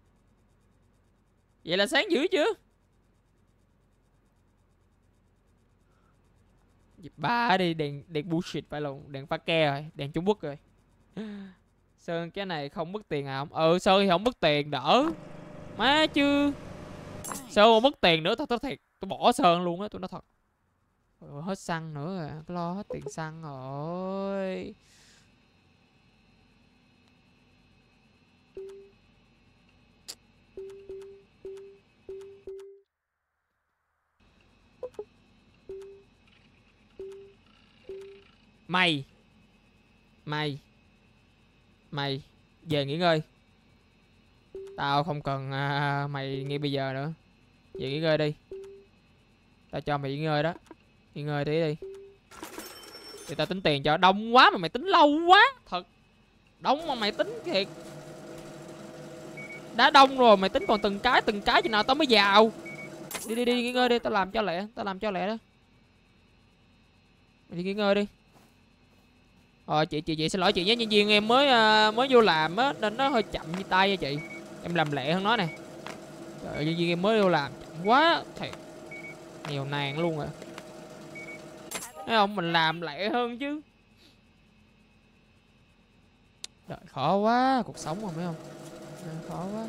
Vậy là sáng dữ chứ. Dịp ba đi. Đèn bullshit phải luôn. Đèn pha ke rồi. Đèn Trung Quốc rồi. Sơn cái này không mất tiền à không? Sơn thì không mất tiền đỡ. Má chứ. Sơn không mất tiền nữa. Thật thiệt. Tôi bỏ Sơn luôn á. Tôi nói thật. Hết xăng nữa rồi. Lo hết tiền xăng rồi. Mày về nghỉ ngơi. Tao không cần mày ngay bây giờ nữa. Về nghỉ ngơi đi. Tao cho mày nghỉ ngơi đó. Nghỉ ngơi đi. Thì tao tính tiền cho. Đông quá mà mày tính lâu quá. Thật. Đông mà mày tính thiệt. Đã đông rồi mày tính còn từng cái chừng nào tao mới vào. Đi nghỉ ngơi đi. Tao làm cho lẹ đó. Mày đi nghỉ ngơi đi. Chị xin lỗi chị nhé, nhân viên em mới vô làm á nên nó hơi chậm như tay nha chị. Em làm lẹ hơn nó nè. Trời ơi, nhân viên em mới vô làm chậm quá thiệt. Nghèo nàn luôn rồi. Thấy không, mình làm lẹ hơn chứ. Trời, khó quá, cuộc sống rồi mấy không? Khó quá.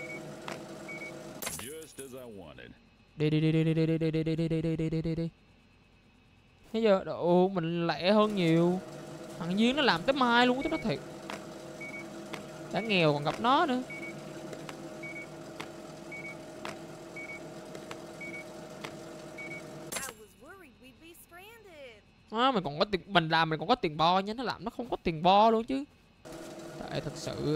Đi. Bây giờ mình lẹ hơn nhiều. Thằng Duyên nó làm tới mai luôn, tôi nói thiệt. Đã nghèo còn gặp nó nữa. Mình còn có tiền, mình làm mình còn có tiền bo nha, nó làm nó không có tiền bo luôn chứ. Tại thật sự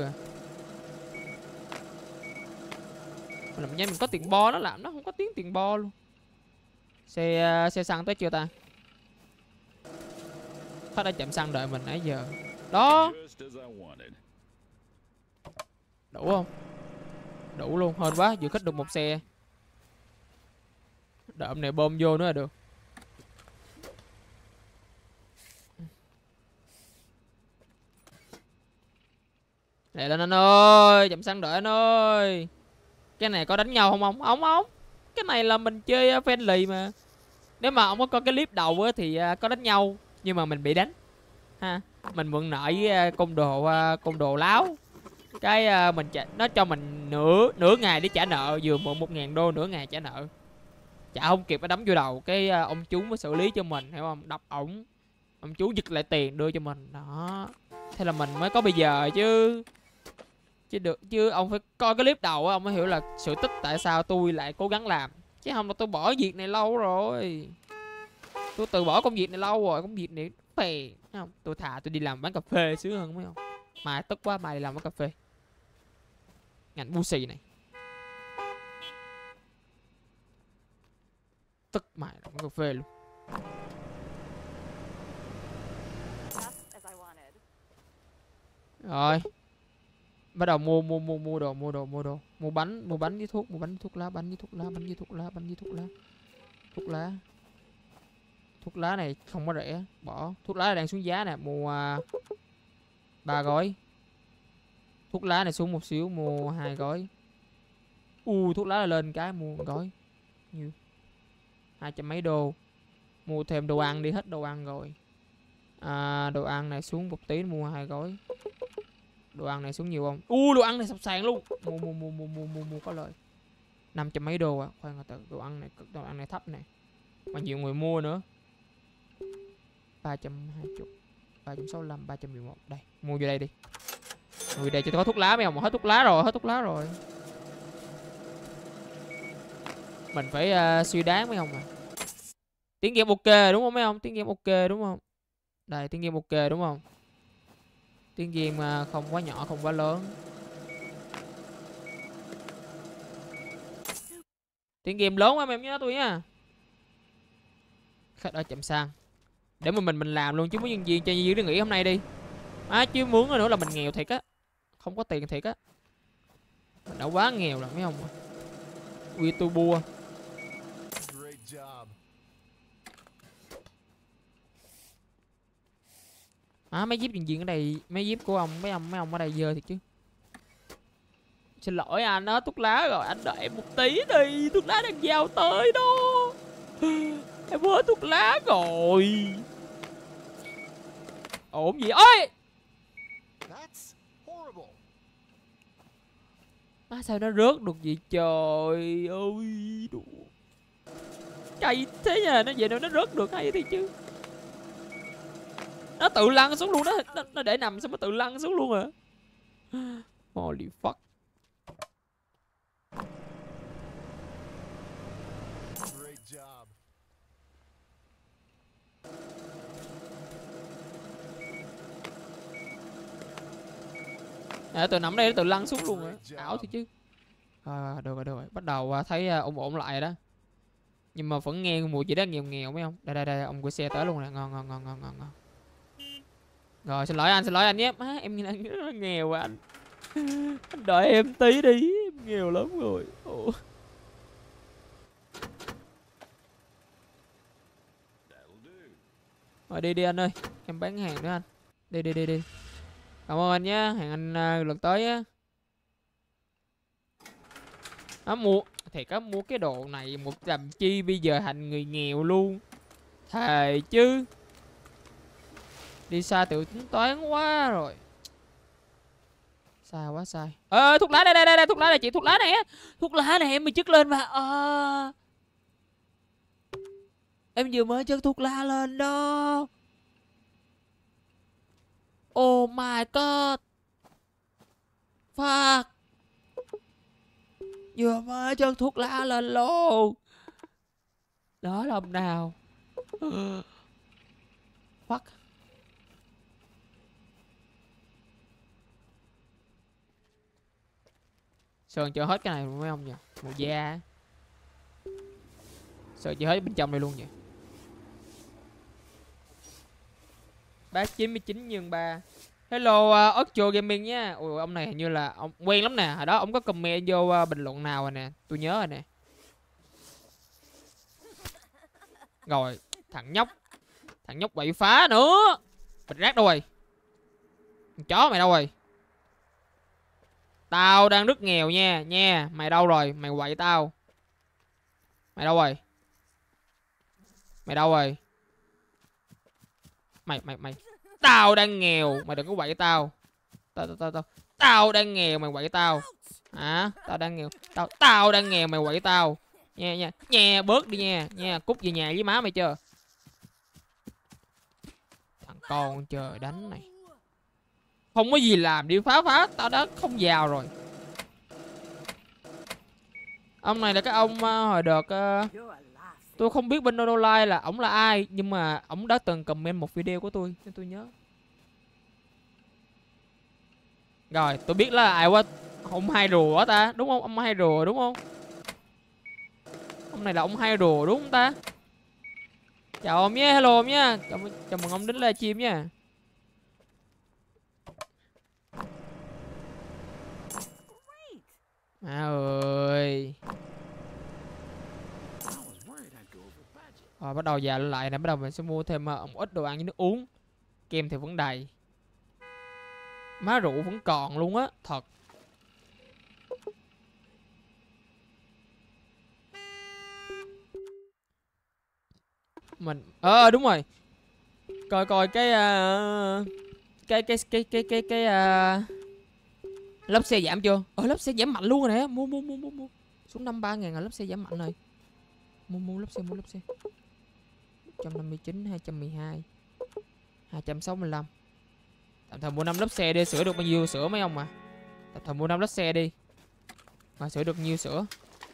mình làm nhanh mình có tiền bo, nó làm nó không có tiếng tiền bo luôn. Xe xăng tới chưa ta? Khách đã chậm xăng đợi mình nãy giờ. Đó. Đủ không? Đủ luôn, hên quá, vừa khách được một xe. Đợi hôm này bơm vô nữa là được. Này lên anh ơi, chậm xăng đợi anh ơi. Cái này có đánh nhau không ông? Ông. Cái này là mình chơi friendly mà. Nếu mà ông có coi cái clip đầu á thì có đánh nhau, nhưng mà mình bị đánh. Ha, mình mượn nợ với côn đồ láo. Cái mình nó cho mình nửa ngày để trả nợ, vừa mượn 1.000 đô nửa ngày trả nợ. Trả không kịp nó đấm vô đầu, cái ông chú mới xử lý cho mình, hiểu không? Đập ổng. Ông chú giật lại tiền đưa cho mình. Đó. Thế là mình mới có bây giờ chứ. Chứ ông phải coi cái clip đầu á, ông mới hiểu là sự tích tại sao tôi lại cố gắng làm. Chứ không là tôi bỏ việc này lâu rồi. Tôi từ bỏ công việc này lâu rồi, công việc này phè, không? Tôi thà tôi đi làm bán cà phê sướng hơn, phải không? Mai tức quá, mai đi làm bán cà phê. Ngành bu xì này. Tức mày làm bán cà phê luôn. Rồi. Bắt đầu mua đồ. Mua bánh với thuốc, bánh với thuốc lá. Thuốc lá này không có rẻ, bỏ. Thuốc lá này đang xuống giá nè, mua 3 gói. Thuốc lá này xuống một xíu, mua 2 gói. Thuốc lá này lên cái mua 1 gói. Nhiêu? 200 mấy đô. Mua thêm đồ ăn đi, hết đồ ăn rồi. Đồ ăn này xuống một tí, mua 2 gói. Đồ ăn này xuống nhiều không? Đồ ăn này sập sàn luôn. Mua có lời. 500 mấy đô à. Khoan từ, đồ ăn này thấp nè. Mà nhiều người mua nữa. 320, 365, 311. Đây, mua vô đây đi. Người đây cho tôi có thuốc lá mấy ông. Hết thuốc lá rồi. Mình phải suy đoán mấy ông à. Tiếng game ok đúng không mấy ông? Tiếng game ok đúng không? Đây, tiếng game ok đúng không? Tiếng game không quá nhỏ, không quá lớn. Tiếng game lớn quá em nhớ tôi nha. Khách ở chậm xăng. Để mà mình làm luôn chứ muốn nhân viên cho nhân viên nó nghỉ hôm nay đi. Chứ muốn nữa là mình nghèo thiệt á. Không có tiền thiệt á. Mình đã quá nghèo rồi mấy ông. Quy tu bua. Mấy jeep nhân viên ở đây, mấy jeep của ông, mấy ông ở đây dơ thiệt chứ. Xin lỗi anh á, thuốc lá rồi, anh đợi em một tí đi, thuốc lá đang giao tới đó. Em hết thuốc lá rồi. Ổn gì ơi? Sao nó rớt được vậy trời ơi. Cay thế nha, nó vậy đâu nó rớt được hay thì chứ. Nó tự lăn xuống luôn, nó để nằm xong nó tự lăn xuống luôn à. Holy fuck. Tự nằm đây nó tự lăn xuống luôn rồi. Ảo thì chứ. Được rồi. Bắt đầu thấy ổn lại rồi đó. Nhưng mà vẫn nghe mùi gì đó nghèo mấy ông. Đây ông của xe tới luôn nè. Ngon. Rồi xin lỗi anh nhé. Em rất là nghèo à anh. Anh đợi em tí đi. Em nghèo lắm rồi. Rồi đi anh ơi. Em bán hàng nữa anh. Đi. Cảm ơn anh nhé. Hẹn anh lần tới á. Mua thiệt á, mua cái đồ này một làm chi bây giờ thành người nghèo luôn. Thề chứ. Đi sai tự tính toán quá rồi. Sai quá sai. Thuốc lá đây, thuốc lá này chị, thuốc lá này á. Thuốc lá này em mới chất lên mà. Em vừa mới chất thuốc lá lên đó. Oh my god. Fuck. Vừa mới chân thuốc lá lên luôn. Đó là ông nào? Fuck. Sơn chơi hết cái này mấy ông nhỉ? Màu da. Sơn chơi hết bên trong này luôn vậy. Bác 99 nhân 3. Hello Occho Gaming nha. Ui ông này hình như là ông quen lắm nè. Hồi đó ông có comment vô bình luận nào rồi nè. Tôi nhớ rồi nè. Rồi, thằng nhóc quậy phá nữa. Bịch rác đâu rồi? Thằng chó mày đâu rồi? Tao đang rất nghèo nha. Mày đâu rồi? Mày quậy tao. Mày đâu rồi? Mày đâu rồi? Mày tao đang nghèo, mày đừng có quậy tao. Tao đang nghèo mày quậy tao. Hả? Tao đang nghèo. Tao đang nghèo mày quậy tao. Nha, bớt đi nha. Cút về nhà với má mày chưa? Thằng con trời đánh này. Không có gì làm đi phá, tao đã không giàu rồi. Ông này là cái ông hồi đợt tôi không biết bên Nodolive là ổng là ai, nhưng mà ổng đã từng comment một video của tôi nên tôi nhớ. Rồi, tôi biết là ai quá. Ông hai rùa ta, đúng không? Ông hai rùa đúng không? Ông này là ông hai rùa đúng không ta? Chào ông nhé, hello ông nhé. Chào mừng ông đến livestream nha. Má ơi. Rồi bắt đầu già lại nè, bắt đầu mình sẽ mua thêm ít đồ ăn với nước uống. Kem thì vẫn đầy. Má rượu vẫn còn luôn á, thật. Mình đúng rồi. Coi cái lốp xe giảm chưa? Lốp xe giảm mạnh luôn rồi nè. Mua. Xuống 53.000 là lốp xe giảm mạnh rồi. Mua lốp xe. 159, 212, 265. Tạm thời mua 5 lốp xe đi, sửa được bao nhiêu sửa mấy ông mà. Tạm thời mua 5 lốp xe đi. Mà sửa được nhiêu sửa.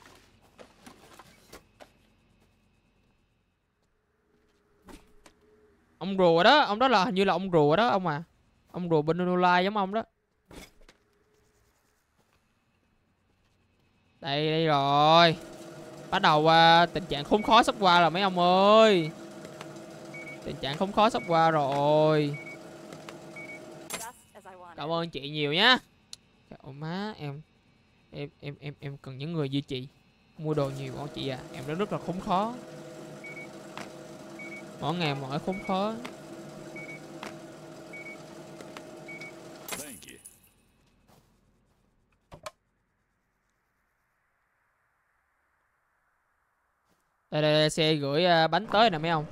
Ông rùa đó, ông đó là hình như là ông rùa đó ông à. Ông rùa bên Nodolive giống ông đó. Đây rồi. Bắt đầu tình trạng khốn khó sắp qua rồi mấy ông ơi. Tình trạng khốn khó sắp qua rồi. Cảm ơn chị nhiều nhá. Trời má em cần những người như chị. Mua đồ nhiều bọn chị à. Em đã rất là khốn khó. Mỗi ngày mỗi khốn khó. Đây, xe gửi bánh tới nè mấy ông.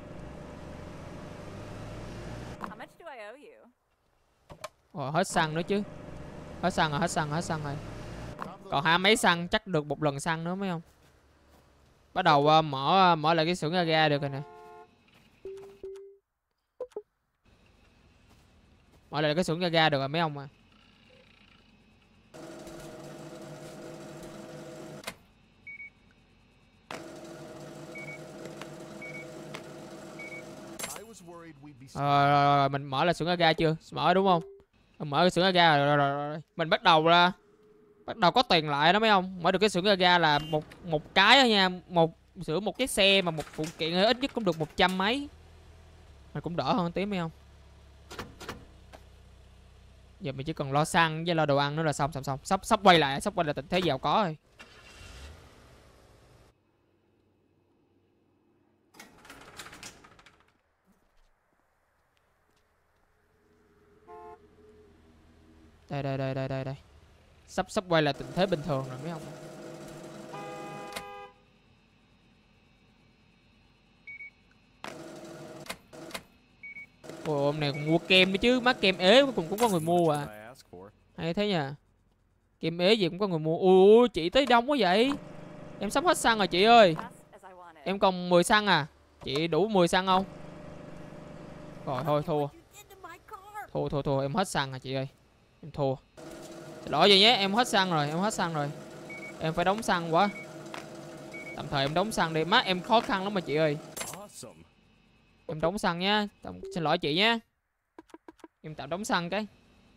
Hết xăng nữa chứ. Hết xăng rồi. Còn 20 mấy xăng chắc được một lần xăng nữa mấy ông. Bắt đầu mở lại cái xưởng ga được rồi nè. Mở lại cái xưởng ga được rồi mấy ông à. Rồi, mình mở lại xưởng ga chưa? Mở đúng không? Mình mở cái xưởng ga rồi. Mình bắt đầu có tiền lại đó mấy ông. Mở được cái xưởng ga là một cái đó nha, sửa một cái xe mà một phụ kiện ít nhất cũng được 100 mấy. Mình cũng đỡ hơn tí mấy ông. Giờ mình chỉ cần lo xăng với lo đồ ăn nữa là xong. Sắp quay lại tình thế giàu có rồi. Đây. Sắp quay lại tình thế bình thường rồi mấy ông. Ôi hôm này còn mua kem nữa chứ, má kem ế cũng có người mua à. Hay thế nha. Kem ế gì cũng có người mua. Ui chị tới đông quá vậy. Em sắp hết xăng rồi chị ơi. Em còn 10 xăng à. Chị đủ 10 xăng không? Rồi thôi thua. Thua em hết xăng à chị ơi. Em thua. Xin lỗi vậy nhé, em hết xăng rồi, em hết xăng rồi. Em phải đóng xăng quá. Tạm thời em đóng xăng đi, má em khó khăn lắm mà chị ơi. Em đóng xăng nhá. Xin lỗi chị nhé. Em tạm đóng xăng cái.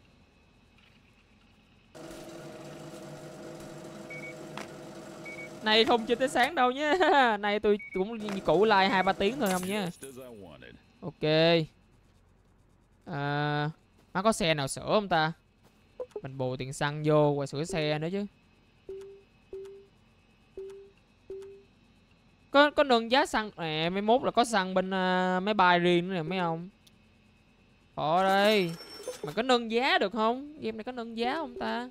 Này không chơi tới sáng đâu nhé. Này tôi cũng như cũ like 2-3 tiếng thôi không nhé. Ok. Má có xe nào sửa không ta? Mình bù tiền xăng vô và sửa xe nữa chứ. Có nâng giá xăng nè, mấy mốt là có xăng bên máy bay riêng nữa nè mấy ông. Ở đây. Mà có nâng giá được không? Game này có nâng giá không ta?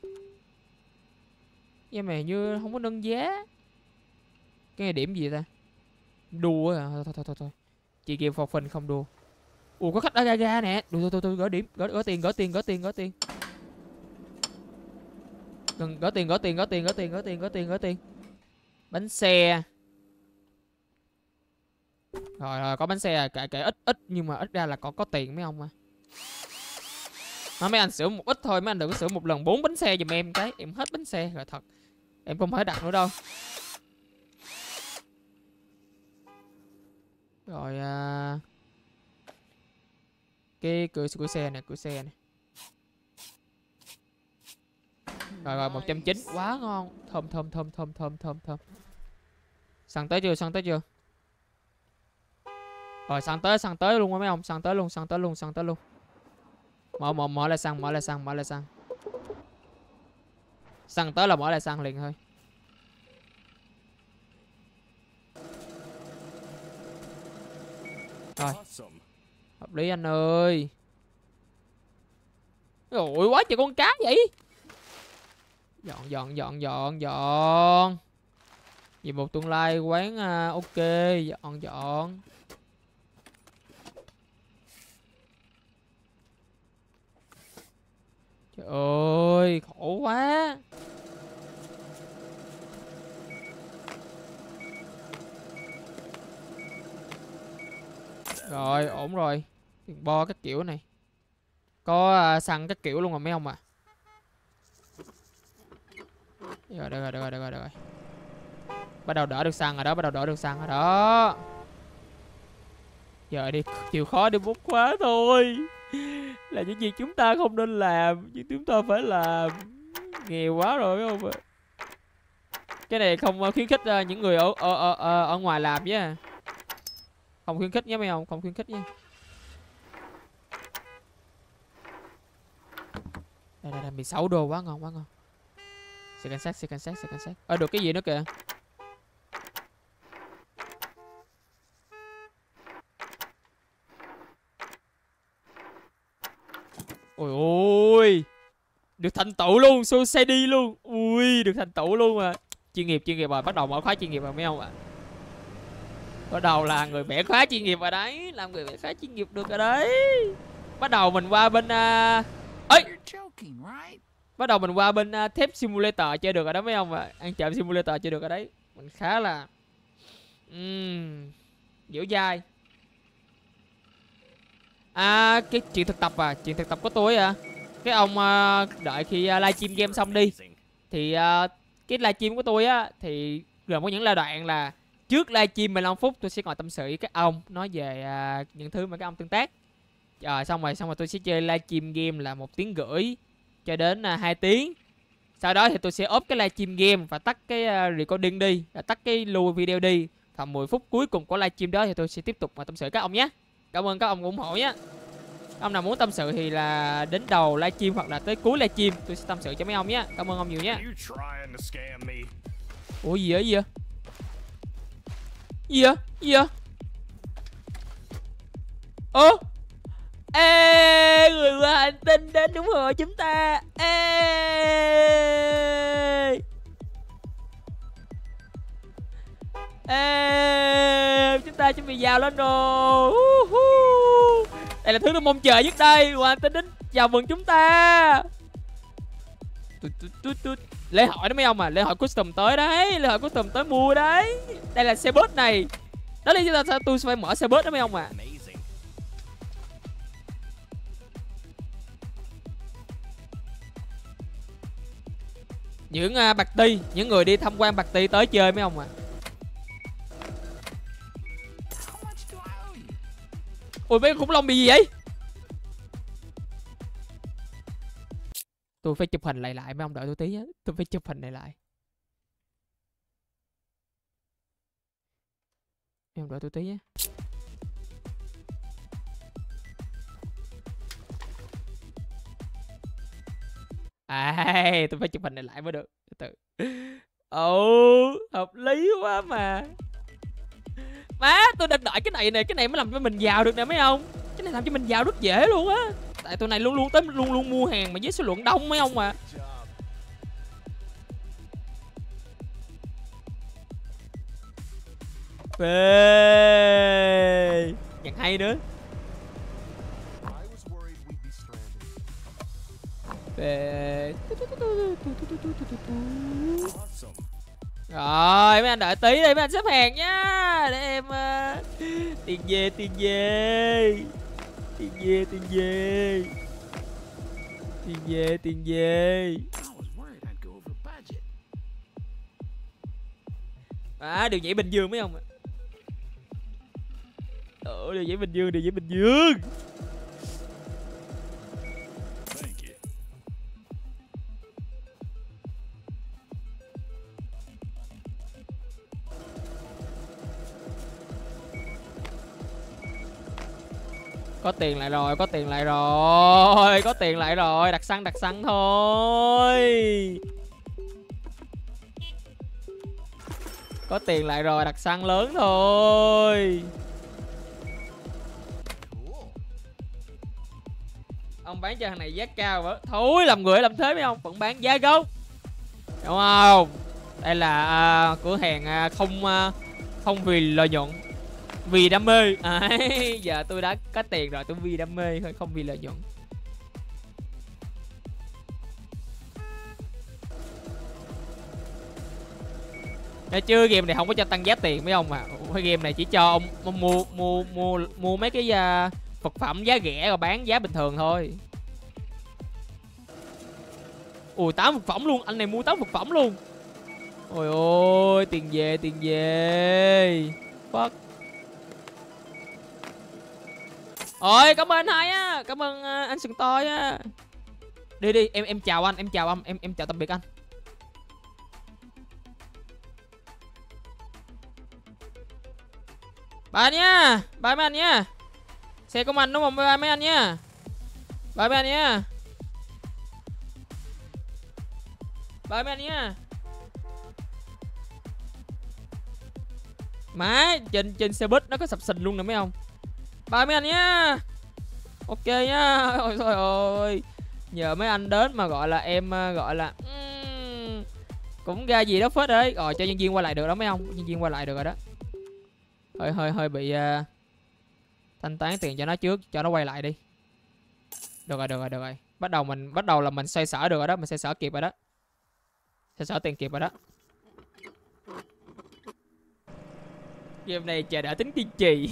Game này như không có nâng giá. Cái này điểm gì ta? Đua à? Thôi. Chị game for fun không đua. Ủa có khách ở Gaga nè. Tôi gỡ điểm, gỡ tiền. Gỡ tiền. Bánh xe. Rồi có bánh xe kệ ít nhưng mà ít ra là có tiền mấy ông mà. Nói mấy anh sửa một ít thôi, mấy anh đừng có sửa một lần 4 bánh xe giùm em cái, em hết bánh xe rồi thật. Em không phải đặt nữa đâu. Rồi cái cửa xe nè. Rồi 190 quá ngon. Thơm. Xăng tới chưa? Rồi xăng tới luôn mấy ông, xăng tới luôn. Mở lại xăng. Xăng tới là mở lại xăng liền thôi. Rồi. Hợp lý anh ơi. Ôi quá trời con cá vậy. Dọn. Vì một tương lai quán ok, dọn. Trời ơi, khổ quá. Rồi, ổn rồi. Tiền bo các kiểu này. Có xăng các kiểu luôn rồi mấy ông à. Rồi. Bắt đầu đỡ được xăng rồi đó. Giờ đi, chịu khó đi bút khóa thôi. Là những gì chúng ta không nên làm, nhưng chúng ta phải làm. Nghèo quá rồi phải không ạ? Cái này không khuyến khích những người ở ngoài làm nhé. Không khuyến khích nhé mấy ông, không khuyến khích nhé. Đây 16 đô quá ngon. Xe cảnh sát. Được cái gì nữa kìa. Ôi được thành tựu luôn, Society luôn. Ui được thành tựu luôn mà. Chuyên nghiệp rồi, bắt đầu mở khóa chuyên nghiệp rồi mấy ông ạ. Bắt đầu là người bẻ khóa chuyên nghiệp rồi đấy. Làm người bẻ khóa chuyên nghiệp được rồi đấy. Bắt đầu mình qua bên bắt đầu mình qua bên thép simulator chơi được rồi đó mấy ông ạ. Ăn trộm simulator chơi được rồi đấy. Mình khá là dẻo dai. Cái chuyện thực tập của tôi cái ông đợi khi livestream game xong đi thì cái livestream của tôi thì gồm có những giai đoạn là trước livestream 15 phút tôi sẽ ngồi tâm sự với các ông nói về những thứ mà các ông tương tác. Xong rồi tôi sẽ chơi livestream game là 1 tiếng rưỡi cho đến 2 tiếng. Sau đó thì tôi sẽ ốp cái livestream game và tắt cái recording đi, tắt cái lưu video đi. Tầm 10 phút cuối cùng của livestream đó thì tôi sẽ tiếp tục mà tâm sự các ông nhé. Cảm ơn các ông ủng hộ nhé. Ông nào muốn tâm sự thì là đến đầu livestream hoặc là tới cuối livestream tôi sẽ tâm sự cho mấy ông nhé. Cảm ơn ông nhiều nhé. Ủa gì vậy? Gì vậy? Ê, người qua hành tinh đến đúng rồi chúng ta. Chúng ta chuẩn bị vào lên rồi. Đây là thứ tôi mong chờ nhất đây. Hoàn tinh đến chào mừng chúng ta. Lễ hội đó mấy ông lễ hội custom tới đấy. Lễ hội custom tới mua đấy. Đây là xe bus này. Đó là tôi phải mở xe bus đó mấy ông Những party, những người đi tham quan party tới chơi mấy ông à. Ui mấy con khủng long bị gì vậy? Tôi phải chụp hình lại lại mấy ông, đợi tôi tí á. Tôi phải chụp hình lại lại. Mấy ông đợi tôi tí á. À, tôi phải chụp hình này lại mới được. Từ từ. Ồ, hợp lý quá mà. Má, tôi đang đợi cái này nè, cái này mới làm cho mình giàu được nè mấy ông. Cái này làm cho mình giàu rất dễ luôn á. Tại tụi này luôn luôn tới luôn luôn mua hàng mà với số lượng đông mấy ông mà. Phê. Nhạc hay nữa. Phê. Rồi mấy anh đợi tí đi, mấy anh xếp hàng nhá. Để em tiền về, tiền về. Tiền về, tiền về. Tiền về, tiền về. À, điều nhảy Bình Dương mấy ông ạ. Điều nhảy Bình Dương, điều nhảy Bình Dương. Có tiền lại rồi, có tiền lại rồi, có tiền lại rồi, đặt xăng thôi. Có tiền lại rồi, đặt xăng lớn thôi. Ông bán cho thằng này giá cao quá. Thôi làm người làm thế mấy ông, vẫn bán giá gốc. Đúng không? Đây là cửa hàng không vì lợi nhuận, vì đam mê. Giờ tôi đã có tiền rồi, tôi vì đam mê thôi, không vì lợi nhuận. Nghe chưa, game này không có cho tăng giá tiền mấy ông à. Cái game này chỉ cho ông mua mấy cái vật phẩm giá rẻ rồi bán giá bình thường thôi. Ui 8 vật phẩm luôn, anh này mua 8 vật phẩm luôn. Ôi ôi, tiền về, tiền về. Fuck. Ôi cảm ơn anh hai á, cảm ơn anh sừng toi á. Đi đi, em chào anh, em chào anh, em chào tạm biệt anh. Bye nha, bye mấy anh nha. Xe của anh đúng không? Bye mấy anh nha. Bye mấy anh nha. Bye mấy anh nha. Má, trên xe buýt nó có sập sình luôn nè mấy ông. Bye mấy anh nhá. Ok nhá. Ôi trời ơi. Nhờ mấy anh đến mà gọi là em gọi là cũng ra gì đó phết đấy. Rồi cho nhân viên qua lại được đó mấy ông. Nhân viên qua lại được rồi đó. Hơi bị thanh toán tiền cho nó trước, cho nó quay lại đi. Được rồi, được rồi, được rồi. Bắt đầu là mình xoay sở được rồi đó, mình xoay sở kịp rồi đó. Xoay sở tiền kịp rồi đó. Game này chờ đợi tính kiên trì.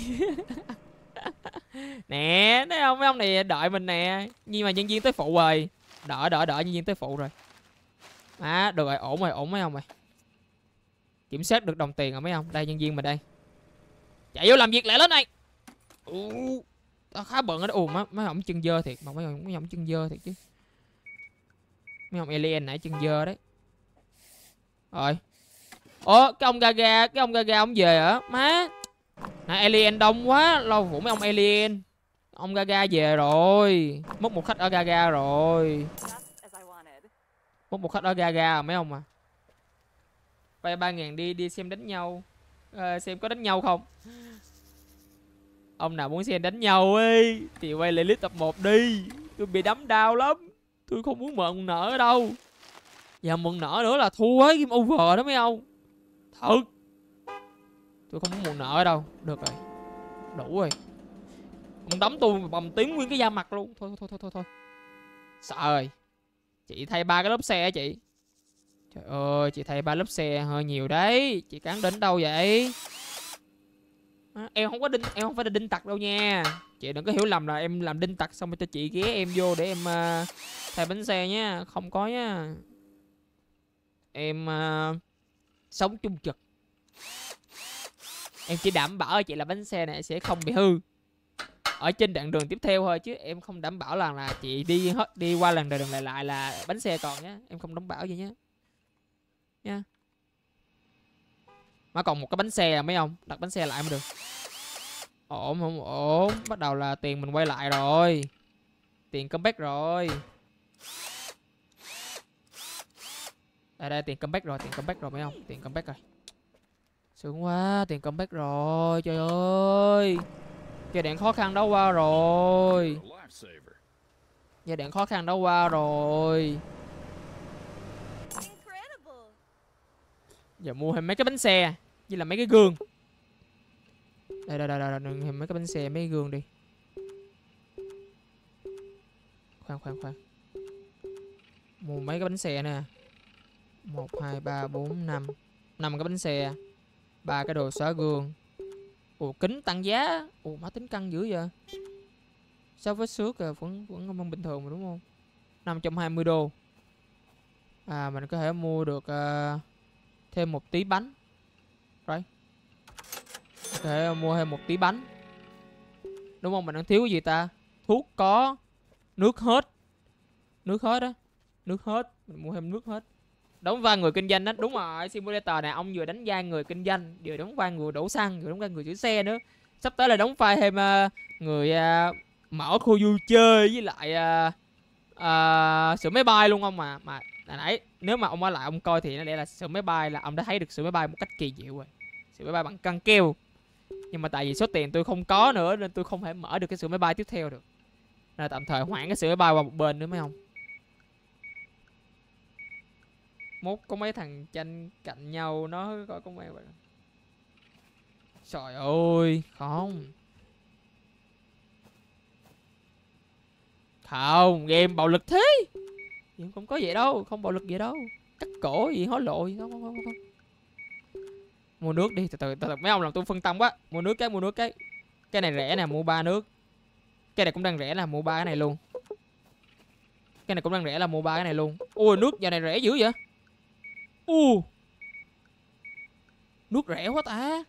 Nè, thấy không, mấy ông này đợi mình nè. Nhưng mà nhân viên tới phụ rồi. Đợi nhân viên tới phụ rồi. Được rồi, ổn mấy ông rồi. Kiểm soát được đồng tiền rồi mấy ông. Đây nhân viên mình đây. Chạy vô làm việc lại lên này. Tao khá bận ở đó. Mấy ông chân dơ thiệt. Mà mấy ông chân dơ thiệt chứ. Mấy ông alien nãy chân dơ đấy. Rồi. Cái ông Gaga ông về hả? Má. Nãy alien đông quá, lâu phụ mấy ông alien. Ông Gaga về rồi. Mất một khách ở Gaga rồi. Mất một khách ở Gaga rồi mấy ông à. Vay 3.000 đi xem đánh nhau. Xem có đánh nhau không. Ông nào muốn xem đánh nhau ấy thì quay lại clip tập 1 đi. Tôi bị đấm đau lắm. Tôi không muốn mượn nợ đâu. Giờ mượn nợ nữa là thua ấy, game over đó mấy ông. Thật. Tôi không muốn mượn nợ đâu. Được rồi. Đủ rồi. Ông đấm tôi bầm tím nguyên cái da mặt luôn. Thôi. Sợ rồi. Chị thay 3 cái lớp xe hả chị? Trời ơi, chị thay 3 lớp xe hơi nhiều đấy. Chị cán đến đâu vậy? Em không phải là đinh tặc đâu nha. Chị đừng có hiểu lầm là em làm đinh tặc xong rồi cho chị ghé em vô để em thay bánh xe nhá. Không có nhá. em sống chung trực. Em chỉ đảm bảo chị là bánh xe này sẽ không bị hư ở trên đoạn đường tiếp theo thôi, chứ em không đảm bảo là chị đi qua lần đường lại là bánh xe còn nhé. Em không đảm bảo vậy nhé nha. Mà còn một cái bánh xe à mấy ông, đặt bánh xe lại mới được. Ổn không ổn, bắt đầu là tiền mình quay lại rồi, tiền comeback rồi. Đây tiền comeback rồi, tiền comeback rồi mấy ông, tiền comeback rồi. Sướng quá, tiền comeback rồi, trời ơi. Giai đoạn khó khăn đó qua rồi. Giai đoạn khó khăn đó qua rồi. Giờ mua thêm mấy cái bánh xe với là mấy cái gương. Đây đừng thêm mấy cái bánh xe, mấy cái gương đi. Khoan. Mua mấy cái bánh xe nè. 1, 2, 3, 4, 5 5 cái bánh xe, 3 cái đồ xóa gương. Ủa kính tăng giá. Ủa má tính căng dữ vậy. Sao với xước à, vẫn không bình thường mà đúng không? 520 đô. À mình có thể mua được thêm một tí bánh. Right. Có thể mua thêm một tí bánh. Đúng không? Mình đang thiếu cái gì ta? Thuốc có, nước hết. Nước hết á. Nước hết, mình mua thêm nước hết. Đóng vai người kinh doanh đó. Đúng rồi, simulator này ông vừa đánh vai người kinh doanh, vừa đóng vai người đổ xăng, vừa đóng vai người chữa xe nữa. Sắp tới là đóng vai thêm người mở khu vui chơi với lại sửa máy bay luôn ông mà nãy nếu mà ông ở lại ông coi thì nó để là sửa máy bay, là ông đã thấy được sửa máy bay một cách kỳ diệu rồi. Sửa máy bay bằng căng keo. Nhưng mà tại vì số tiền tôi không có nữa nên tôi không thể mở được cái sửa máy bay tiếp theo được. Nên là tạm thời hoãn cái sửa máy bay qua một bên nữa mấy ông. Mốt có mấy thằng tranh cạnh nhau nó coi có mấy bạn. Trời ơi, không. Không, game bạo lực thế. Game không có vậy đâu, không bạo lực vậy đâu. Cắt cổ gì hối lộ gì không. Mua nước đi, từ từ mấy ông làm tôi phân tâm quá. Mua nước cái. Cái này rẻ nè, mua 3 nước. Cái này cũng đang rẻ là mua 3 cái này luôn. Cái này cũng đang rẻ là mua 3 cái này luôn. Ui nước giờ này rẻ dữ vậy. Nước rẻ quá ta.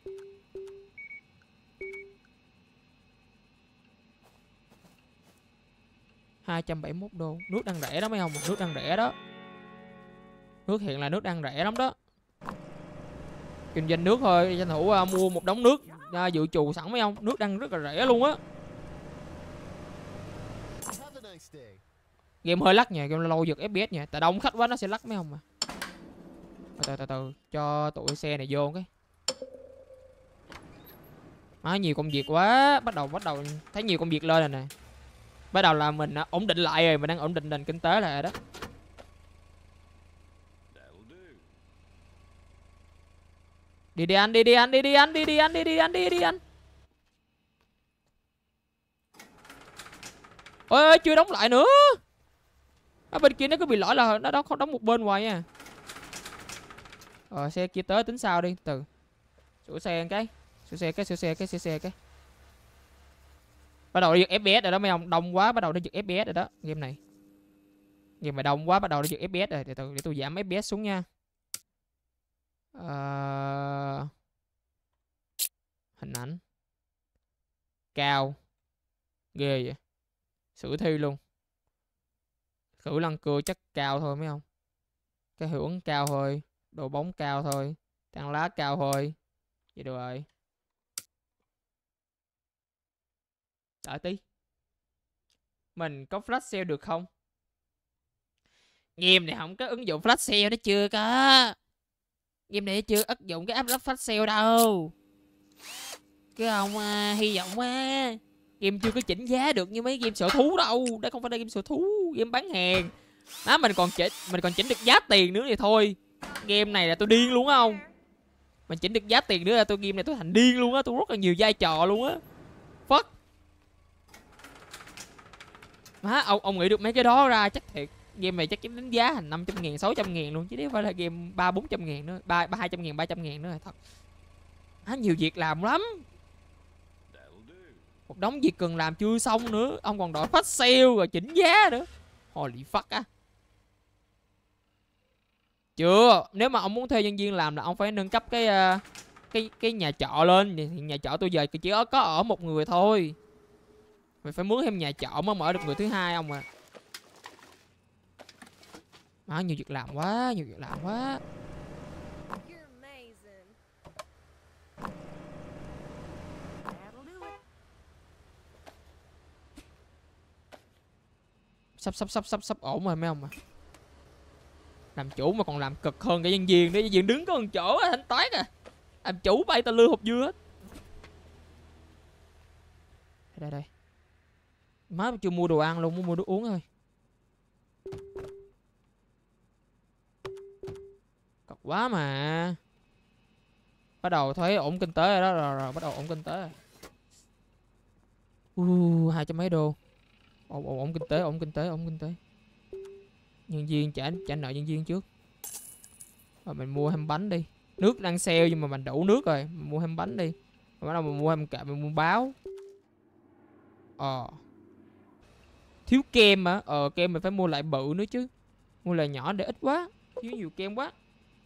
$271. Nước đang rẻ đó mấy ông, nước đang rẻ đó. Nước hiện là nước đang rẻ lắm đó. Kinh doanh nước thôi, tranh thủ mua một đống nước dự trù sẵn mấy ông. Nước đang rất là rẻ luôn á. Game hơi lắc nha, game lâu giật FPS nha. Tại đông khách quá nó sẽ lắc mấy ông mà. Từ cho tụi xe này vô cái. Nhiều công việc quá, bắt đầu thấy nhiều công việc lên rồi nè. Bắt đầu là mình ổn định lại rồi, mình đang ổn định nền kinh tế lại rồi đó. Đi anh. Ôi chưa đóng lại nữa. Ở bên kia nó cứ bị lỗi là nó không đóng một bên hoài nha. Xe kia tới tính sao đi, từ. Sửa xe cái. Bắt đầu nó giật FPS rồi đó mấy ông, đông quá bắt đầu nó giật FPS rồi đó, game này. Game mà đông quá bắt đầu nó giật FPS rồi, từ để tôi giảm FPS xuống nha. Hình ảnh. Cao. Ghê vậy. Sử thi luôn. Khử lăng cưa chắc cao thôi mấy ông. Cái hiệu ứng cao thôi, độ bóng cao thôi, tàn lá cao thôi. Vậy được rồi. Đợi tí. Mình có flash sale được không? Game này không có ứng dụng flash sale đó chưa có. Game này chưa ứng dụng cái app flash sale đâu. Cái ông hy vọng quá. Game chưa có chỉnh giá được như mấy game sở thú đâu. Đây không phải là game sở thú, game bán hàng. Đó mình còn chỉnh được giá tiền nữa thì thôi. Game này là tôi điên luôn không? Mình chỉnh được giá tiền nữa là game này tôi thành điên luôn á, tôi rất là nhiều vai trò luôn á. Fuck. Má ông nghĩ được mấy cái đó ra chắc thiệt. Game này chắc chắn đánh giá thành 500.000, 600.000 luôn chứ nếu phải là game 300-400.000 nữa, 200.000, 300.000 nữa rồi thật. Nhiều việc làm lắm. Một đống việc cần làm chưa xong nữa, ông còn đòi phát sale rồi chỉnh giá nữa. Holy fuck á. Chưa, nếu mà ông muốn thuê nhân viên làm là ông phải nâng cấp cái nhà trọ lên. Thì nhà trọ tôi giờ chỉ có ở một người thôi. Mình phải mướn thêm nhà trọ mới mở được người thứ hai ông à. Má, nhiều việc làm quá, nhiều việc làm quá. You're amazing. That'll do it. Sắp ổn rồi mấy ông à. Làm chủ mà còn làm cực hơn cả nhân viên. Để nhân viên đứng có một chỗ á, thanh toán à. Làm chủ bay ta lưa hộp dưa hết. Đây đây. Má chưa mua đồ ăn luôn, muốn mua nước uống thôi. Cực quá mà. Bắt đầu thấy ổn kinh tế rồi đó, rồi bắt đầu ổn kinh tế rồi. 200 mấy đô. Ổn kinh tế, ổn kinh tế, ổn kinh tế. Nhân viên trả nợ nhân viên trước. Rồi mình mua thêm bánh đi. Nước đang sale nhưng mà mình đủ nước rồi, mình mua thêm bánh đi. Rồi bắt đầu mình mua thêm kệ, mình mua báo. Thiếu kem hả? Kem mình phải mua lại bự nữa chứ. Mua lại nhỏ để ít quá. Thiếu nhiều kem quá.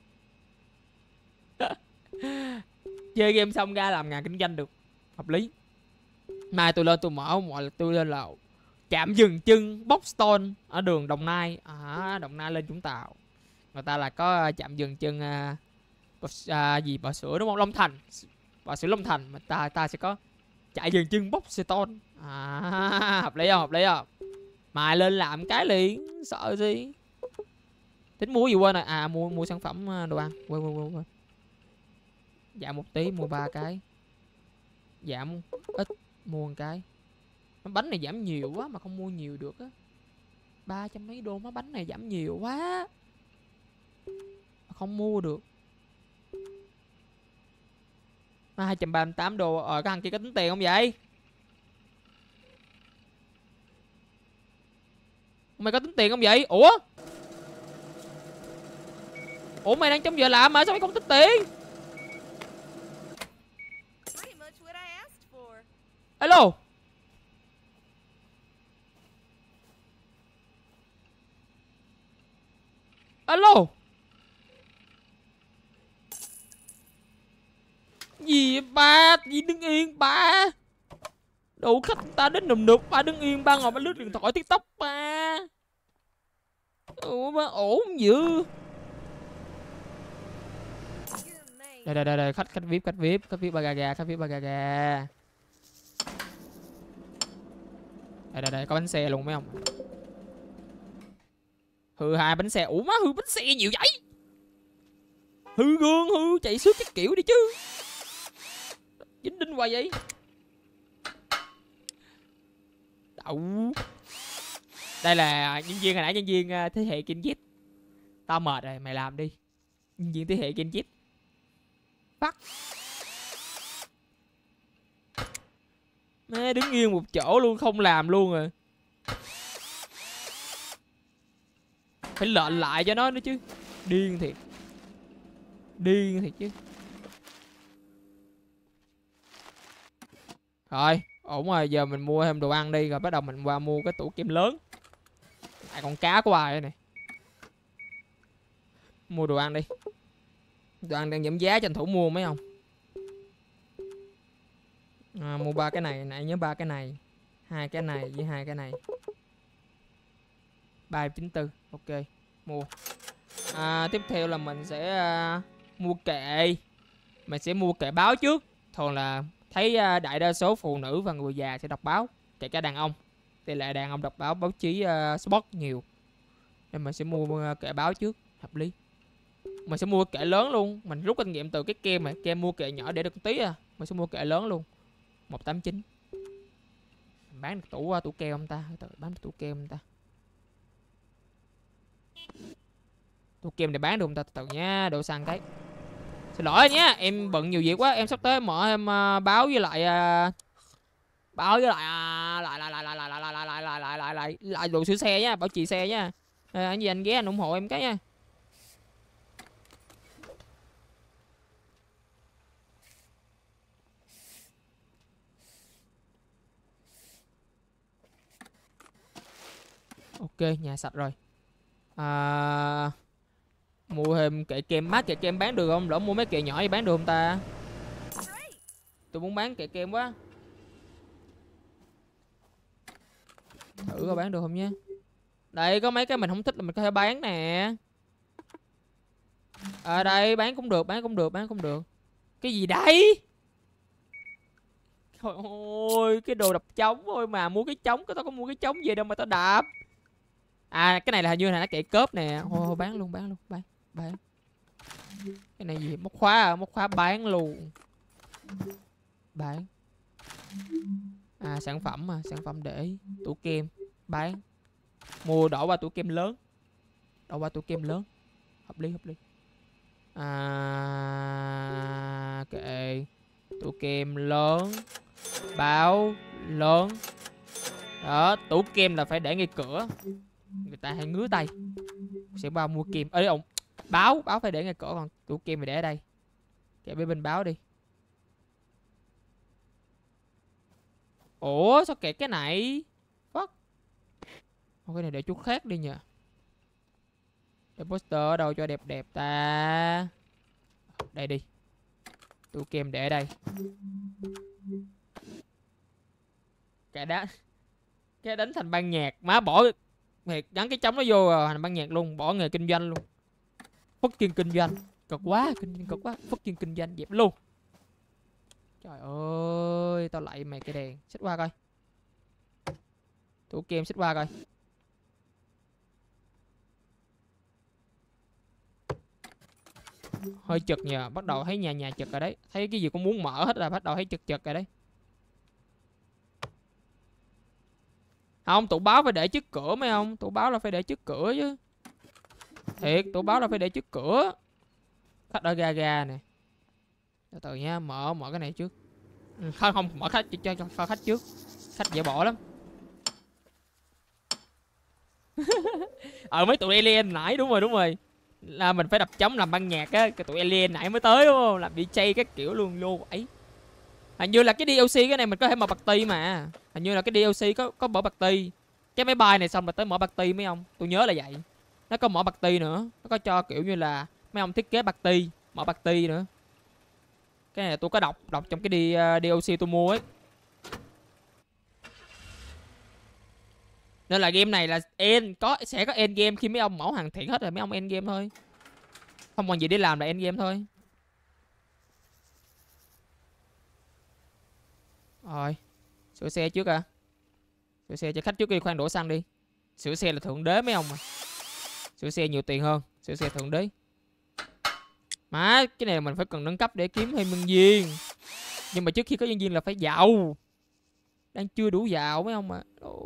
Chơi game xong ra làm ngành kinh doanh được. Hợp lý. Mai tôi lên tôi mở tôi lên là trạm dừng chân Boxstone ở đường Đồng Nai. Đồng Nai lên Vũng Tàu. Người ta là có trạm dừng chân gì Bò Sữa đúng không? Long Thành. Bò Sữa Long Thành. Mà ta sẽ có chạy dừng chân Boxstone. Hợp lý không? Hợp lý không? Mai lên làm cái liền. Sợ gì. Tính mua gì quên rồi. Mua sản phẩm đồ ăn. Quên. Giảm một tí mua 3 cái. Giảm ít mua một cái. Bánh này giảm nhiều quá mà không mua nhiều được á. 300 mấy đô má, bánh này giảm nhiều quá mà không mua được. 238 đô. Cái thằng kia có tính tiền không vậy? Mày có tính tiền không vậy? Ủa mày đang trong giờ làm mà sao mày không tính tiền? Pretty much what I asked for. Alo. Alo. Gì ba? Gì đứng yên ba? Đủ khách ta đến nườm nượp, ba đứng yên, ba ngồi ba lướt điện thoại TikTok ba. Ủa ba ổn dữ. You're amazing. Đây khách VIP ba gà, khách VIP ba gà. Đây có bánh xe luôn mấy ông. Hư 2 bánh xe. Ủa má, hư bánh xe nhiều vậy? Hư gương, hư chạy xước cái kiểu đi chứ. Dính đinh hoài vậy. Đậu. Đây là nhân viên hồi nãy, nhân viên thế hệ Gen Z. Tao mệt rồi, mày làm đi. Nhân viên thế hệ Gen Z. Bắt. Má đứng yên một chỗ luôn, không làm luôn rồi. Phải lệnh lại cho nó nữa chứ. Điên thiệt. Điên thiệt chứ. Rồi, ổn rồi, giờ mình mua thêm đồ ăn đi. Rồi bắt đầu mình qua mua cái tủ kem lớn. Con cá của ai này. Mua đồ ăn đi. Đồ ăn đang giảm giá tranh thủ mua mấy không. Mua 3 cái này, nãy nhớ 3 cái này. 2 cái này với 2 cái này. 394. Ok, mua. Tiếp theo là mình sẽ mua kệ. Mình sẽ mua kệ báo trước. Thường là thấy đại đa số phụ nữ và người già sẽ đọc báo, kể cả đàn ông. Tỷ lệ đàn ông đọc báo chí sport nhiều. Nên mình sẽ mua kệ báo trước, hợp lý. Mình sẽ mua kệ lớn luôn. Mình rút kinh nghiệm từ cái kem này. Kem mua kệ nhỏ để được tí à. Mình sẽ mua kệ lớn luôn. 189. Bán được tủ keo không ta? Bán được tủ keo không ta? Tủ kem này bán được không ta? Từ nha, đồ xăng cái. Xin lỗi nha, em bận nhiều việc quá. Em sắp tới mở em báo với lại lại đồ sửa xe nhá, bảo trì xe nhá. Anh gì anh ghé anh ủng hộ em cái nha. Ok, nhà sạch rồi. Mua thêm kệ kem. Má kệ kem bán được không? Lỡ mua mấy kệ nhỏ vậy bán được không ta? Tôi muốn bán kệ kem quá. Thử coi bán được không nhé. Đây có mấy cái mình không thích là mình có thể bán nè. À đây bán cũng được, bán cũng được, bán cũng được. Cái gì đấy? Trời ơi, cái đồ đập trống thôi mà. Mua cái trống, tao có mua cái trống gì đâu mà tao đập. À cái này là hình như là nó kệ cớp nè. Thôi bán luôn, bán luôn, bán. Cái này gì? Móc khóa à? Móc khóa bán luôn. Bán. À sản phẩm mà, sản phẩm để tủ kem. Bán. Mua đổ qua tủ kem lớn. Đổ qua tủ kem lớn. Hợp lý, hợp lý. À kệ. Tủ kem lớn. Báo lớn. Đó, tủ kem là phải để ngay cửa. Người ta hay ngứa tay. Sẽ bao mua kem. Ê ông. Báo phải để ngay cửa, còn tủ kem phải để ở đây. Kệ bên báo đi. Ủa sao kẹt cái này? Fuck. Cái này để chỗ khác đi nhờ. Để poster ở đâu cho đẹp đẹp ta. Đây đi. Tủ kem để ở đây. Cái đánh thành ban nhạc. Má bỏ thiệt gắn cái trống nó vô rồi thành ban nhạc luôn. Bỏ nghề kinh doanh luôn. Phất chuyên kinh doanh. Cực quá, cực quá. Phất chuyên kinh doanh dẹp luôn. Trời ơi, tao lạy mày cái đèn. Xích qua coi. Tủ kem xích qua coi. Hơi chật nhờ, bắt đầu thấy nhà chật rồi đấy. Thấy cái gì cũng muốn mở hết là bắt đầu thấy chật rồi đấy. Không, tủ báo phải để trước cửa mấy không? Tủ báo là phải để trước cửa chứ. Thiệt, tủ báo là phải để trước cửa. Khách ở ga nè. Từ từ nha, mở cái này trước. Không, mở khách cho khách trước. Khách dễ bỏ lắm. Mấy tụi alien nãy đúng rồi. Là mình phải đập trống làm ban nhạc á, cái tụi alien nãy mới tới đúng không? Làm DJ các kiểu luôn ấy. Hình như là cái DLC cái này mình có thể mở party mà. Hình như là cái DLC có mở party. Cái máy bay này xong là tới mở party mấy ông. Tôi nhớ là vậy. Nó có mở party nữa. Nó có cho kiểu như là mấy ông thiết kế party, mở party nữa. Cái này tôi có đọc trong cái DLC tôi mua ấy. Nên là game này là sẽ có end game khi mấy ông mẫu hàng thiện hết rồi mấy ông end game thôi. Không còn gì để làm là end game thôi. Rồi, sửa xe trước à. Sửa xe cho khách trước đi, khoan đổ xăng đi. Sửa xe là thượng đế mấy ông mà. Sửa xe nhiều tiền hơn, sửa xe thượng đế. Má, cái này mình phải cần nâng cấp để kiếm thêm nhân viên. Nhưng mà trước khi có nhân viên là phải giàu. Đang chưa đủ giàu mấy ông mà.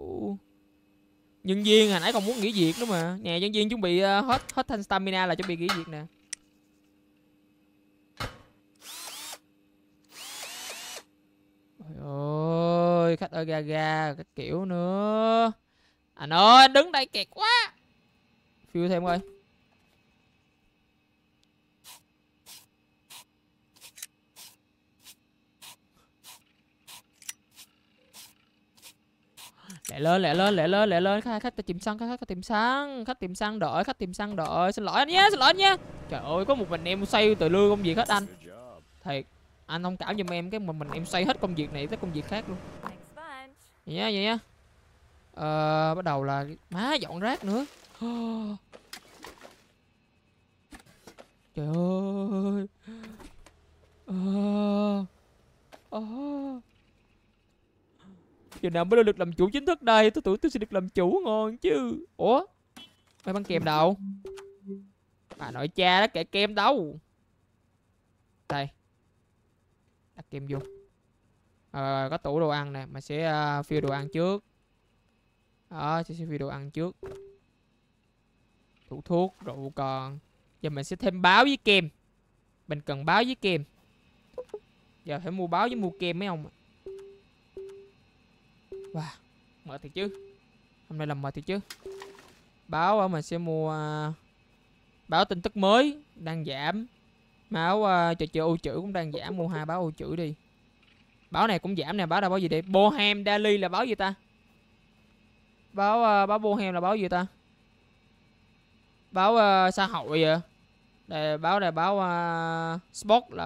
Nhân viên hồi nãy còn muốn nghỉ việc nữa mà. Nè nhân viên chuẩn bị hết thanh stamina là chuẩn bị nghỉ việc nè. Trời ơi, khách ở ga cái kiểu nữa. Anh ơi, anh đứng đây kẹt quá. Phiêu thêm coi. Lẹ lên. Khách tìm xăng, khách tìm xăng đợi. Xin lỗi anh nhé. Trời ơi, có một mình em xoay từ lưa công việc hết anh. Thiệt. Anh thông cảm giùm em cái mình em xoay hết công việc này tới công việc khác luôn. Vậy nhá. Bắt đầu là má dọn rác nữa. Trời ơi. Giờ nào mới được làm chủ chính thức đây. Tôi tưởng tôi sẽ được làm chủ ngon chứ. Ủa mày băng kèm đâu? À nội cha đó, kệ kem đâu. Đây. Đặt kem vô. Có tủ đồ ăn nè. Mình sẽ phiêu đồ ăn trước. Đó, sẽ phiêu đồ ăn trước. Tủ thuốc, rượu còn. Giờ mình sẽ thêm báo với kem. Mình cần báo với kem. Giờ phải mua báo với mua kem mấy ông. Wow, mệt thiệt chứ. Hôm nay làm mệt thiệt chứ. Báo mình sẽ mua báo tin tức mới đang giảm. Báo trò chơi ô chữ cũng đang giảm. Mua 2 báo ô chữ đi. Báo này cũng giảm nè. Báo là báo gì đây? Bohem Daily là báo gì ta? Báo Bohem là báo gì ta? Báo xã hội à? Đây báo sport là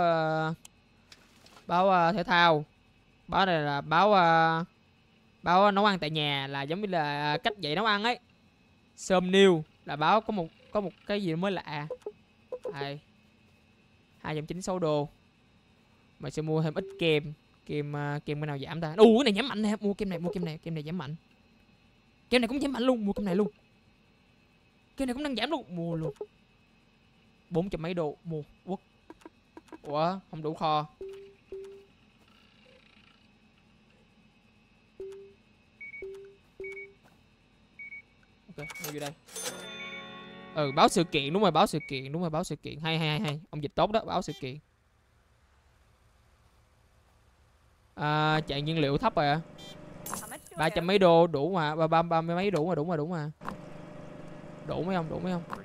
báo thể thao. Báo này là báo nấu ăn tại nhà, là giống như là cách dạy nấu ăn ấy. Som News là báo có một cái gì mới lạ. Đây. 296 đô. Mình sẽ mua thêm ít kem. Kem cái nào giảm ta? Cái này giảm mạnh nè, mua kem này giảm mạnh. Kem này cũng giảm mạnh luôn, mua kem này luôn. Kem này cũng đang giảm luôn, mua luôn. 400 mấy đô mua. Ủa, không đủ kho. Ok, mua vô đây. Báo sự kiện, đúng rồi, báo sự kiện. Hay. Ông dịch tốt đó, báo sự kiện. Chạy nhiên liệu thấp rồi à. 300 mấy đô đủ mà, 30 mấy đủ mà. Đủ mấy ông?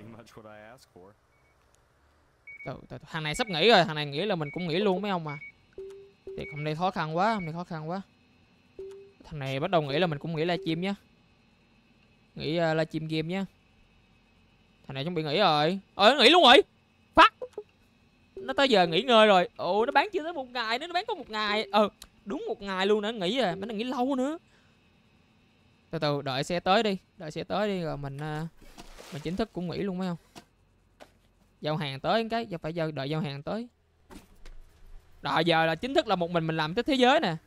Thằng này sắp nghỉ rồi, thằng này nghĩ là mình cũng nghỉ luôn mấy ông mà. Thì hôm nay khó khăn quá, Thằng này bắt đầu nghĩ là mình cũng nghỉ livestream nhá. Nghỉ livestream game nhá. Thằng này chuẩn bị nghỉ rồi. Nó nghỉ luôn rồi. Phát. Nó tới giờ nghỉ ngơi rồi. Nó bán chưa tới 1 ngày nữa, nó bán có 1 ngày. Đúng 1 ngày luôn nữa, nghỉ rồi, mà nó nghỉ lâu nữa. Từ từ đợi xe tới đi, rồi mình chính thức cũng nghỉ luôn mấy không. Giao hàng tới cái, phải đợi giao hàng tới. Rồi giờ là chính thức là một mình làm tới thế giới nè.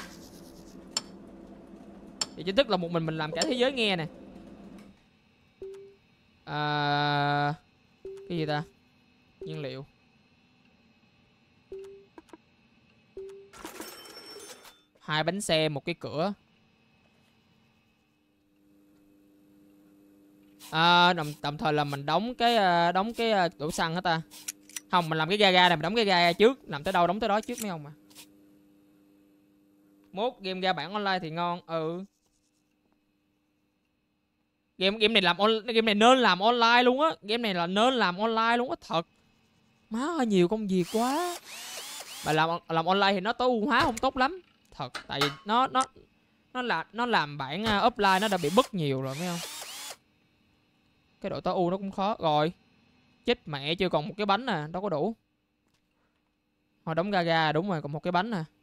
Thì chính thức là một mình làm cả thế giới nghe nè. Cái gì ta? Nhiên liệu. Hai bánh xe, một cái cửa. Tạm thời là mình đóng cái đổ xăng hả ta? Không, mình làm cái ga này, mình đóng cái ga trước, làm tới đâu đóng tới đó trước mấy ông mà. Mốt game ra bản online thì ngon. Game này nên làm online luôn á. Thật. Má ơi, nhiều công việc quá. Mà làm online thì nó tối ưu hóa không tốt lắm. Thật, tại vì nó làm bản offline nó đã bị bất nhiều rồi, phải không? Cái độ tối ưu nó cũng khó rồi. Chết mẹ, chưa còn một cái bánh nè, đâu có đủ. Hồi đóng ga đúng rồi, còn một cái bánh nè.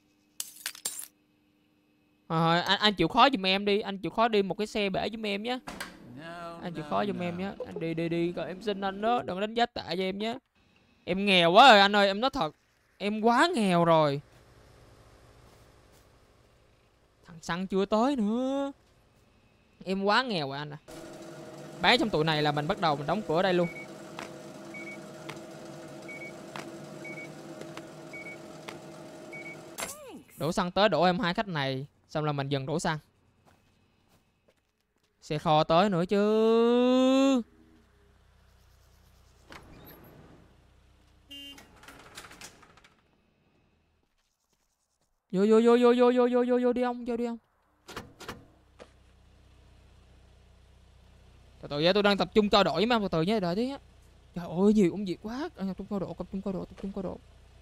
Rồi, anh chịu khó giùm em đi, anh chịu khó đi một cái xe bể giùm em nhé. Anh chịu khó giùm em nhé. Anh đi rồi em xin anh đó, đừng đánh giá tệ cho em nhé. Em nghèo quá rồi anh ơi, em nói thật. Em quá nghèo rồi. Thằng xăng chưa tới nữa. Em quá nghèo rồi anh à. Bán trong tụi này là mình bắt đầu mình đóng cửa đây luôn. Đổ xăng tới đổ em 2 khách này. Xong là mình dần đổ xăng. Xe kho tới nữa chứ. Vô đi ông, vô đi ông. Từ từ nha, tôi đang tập trung cao độ với mấy ông, từ từ nhé, đợi tí á. Trời ơi, nhiều công việc quá. Tập trung cao độ.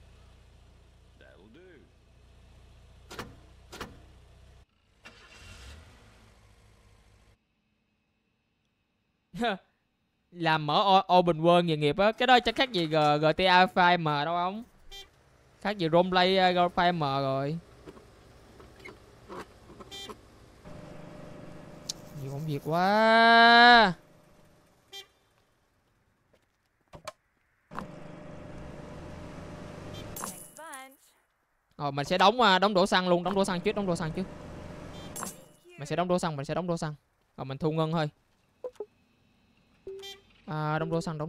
Làm mở open world nghề nghiệp á, cái đó chắc khác gì GTA 5M đâu không? Khác gì roleplay GTA 5M rồi. Nhiều công việc quá. Rồi mình sẽ đóng đổ xăng luôn, đóng đổ xăng trước. Mình sẽ đóng đổ xăng. Rồi mình thu ngân thôi. Đóng đổ xăng.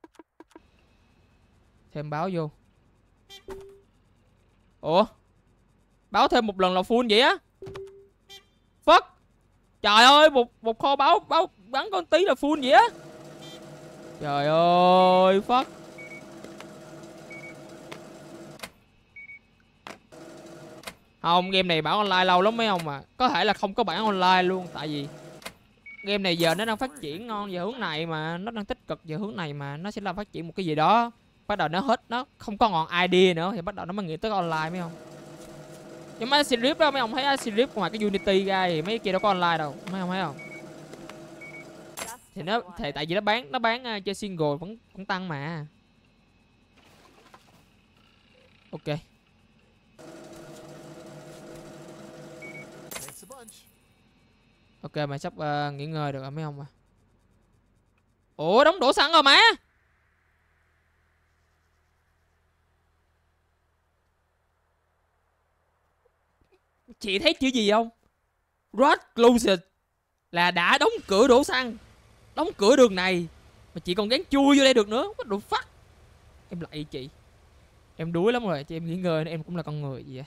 Thêm báo vô. Ủa? Báo thêm một lần là full vậy á? Fuck. Trời ơi, một kho báo bắn con tí là full vậy á. Trời ơi, fuck. Không, game này bản online lâu lắm mấy ông mà. Có thể là không có bản online luôn. Tại vì game này giờ nó đang phát triển ngon về hướng này mà. Nó đang tích cực về hướng này mà. Nó sẽ là phát triển một cái gì đó. Bắt đầu nó hết, nó không có ngọn idea nữa. Thì bắt đầu nó mới nghĩ tới online mấy ông. Nhưng mà Sirip đó mấy ông thấy Sirip ngoài cái Unity ra thì mấy kia đâu có online đâu. Mấy ông thấy không? Thì nó tại vì nó bán chơi single vẫn tăng mà. Ok. Ok mày sắp nghỉ ngơi được rồi mấy ông à. Ủa đóng đổ xăng rồi mà. Chị thấy chữ gì không? Road closed là đã đóng cửa đổ xăng, đóng cửa đường này mà chị còn gắng chui vô đây được nữa. What the fuck. Em lạy chị, em đuối lắm rồi, chị em nghỉ ngơi, em cũng là con người gì vậy.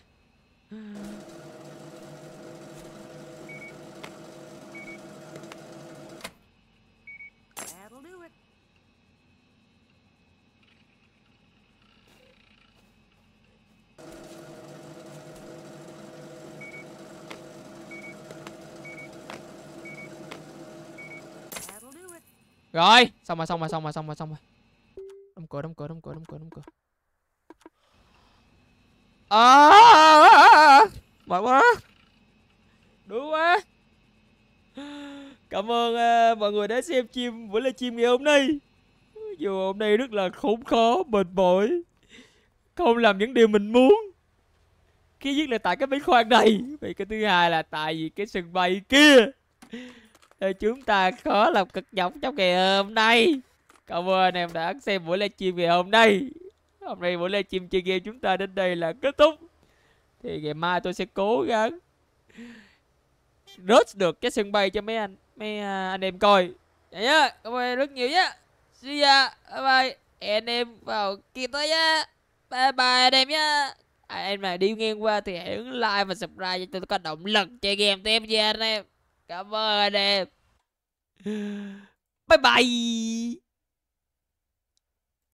That'll do it. That'll do it. Rồi xong rồi. Đóng cửa. Mệt quá, đuối quá. Cảm ơn mọi người đã xem buổi livestream ngày hôm nay. Dù hôm nay rất là khốn khó, mệt mỏi, không làm những điều mình muốn. Thứ nhất là tại cái bến khoan này, vì cái thứ hai là tại vì cái sân bay kia. Chúng ta khó làm cực nhọc trong ngày hôm nay. Cảm ơn anh em đã xem buổi livestream ngày hôm nay. Hôm nay buổi livestream chơi game chúng ta đến đây là kết thúc. Thì ngày mai tôi sẽ cố gắng rớt được cái sân bay cho mấy anh em coi. Vậy nhá, cảm ơn rất nhiều nhá. See ya, bye bye. Hẹn anh em vào kia tới nhá. Bye bye anh em nhá. Anh mà đi ngang qua thì hãy ấn like và subscribe cho tôi có động lực chơi game tiếp nha anh em. Cảm ơn anh em. Bye bye.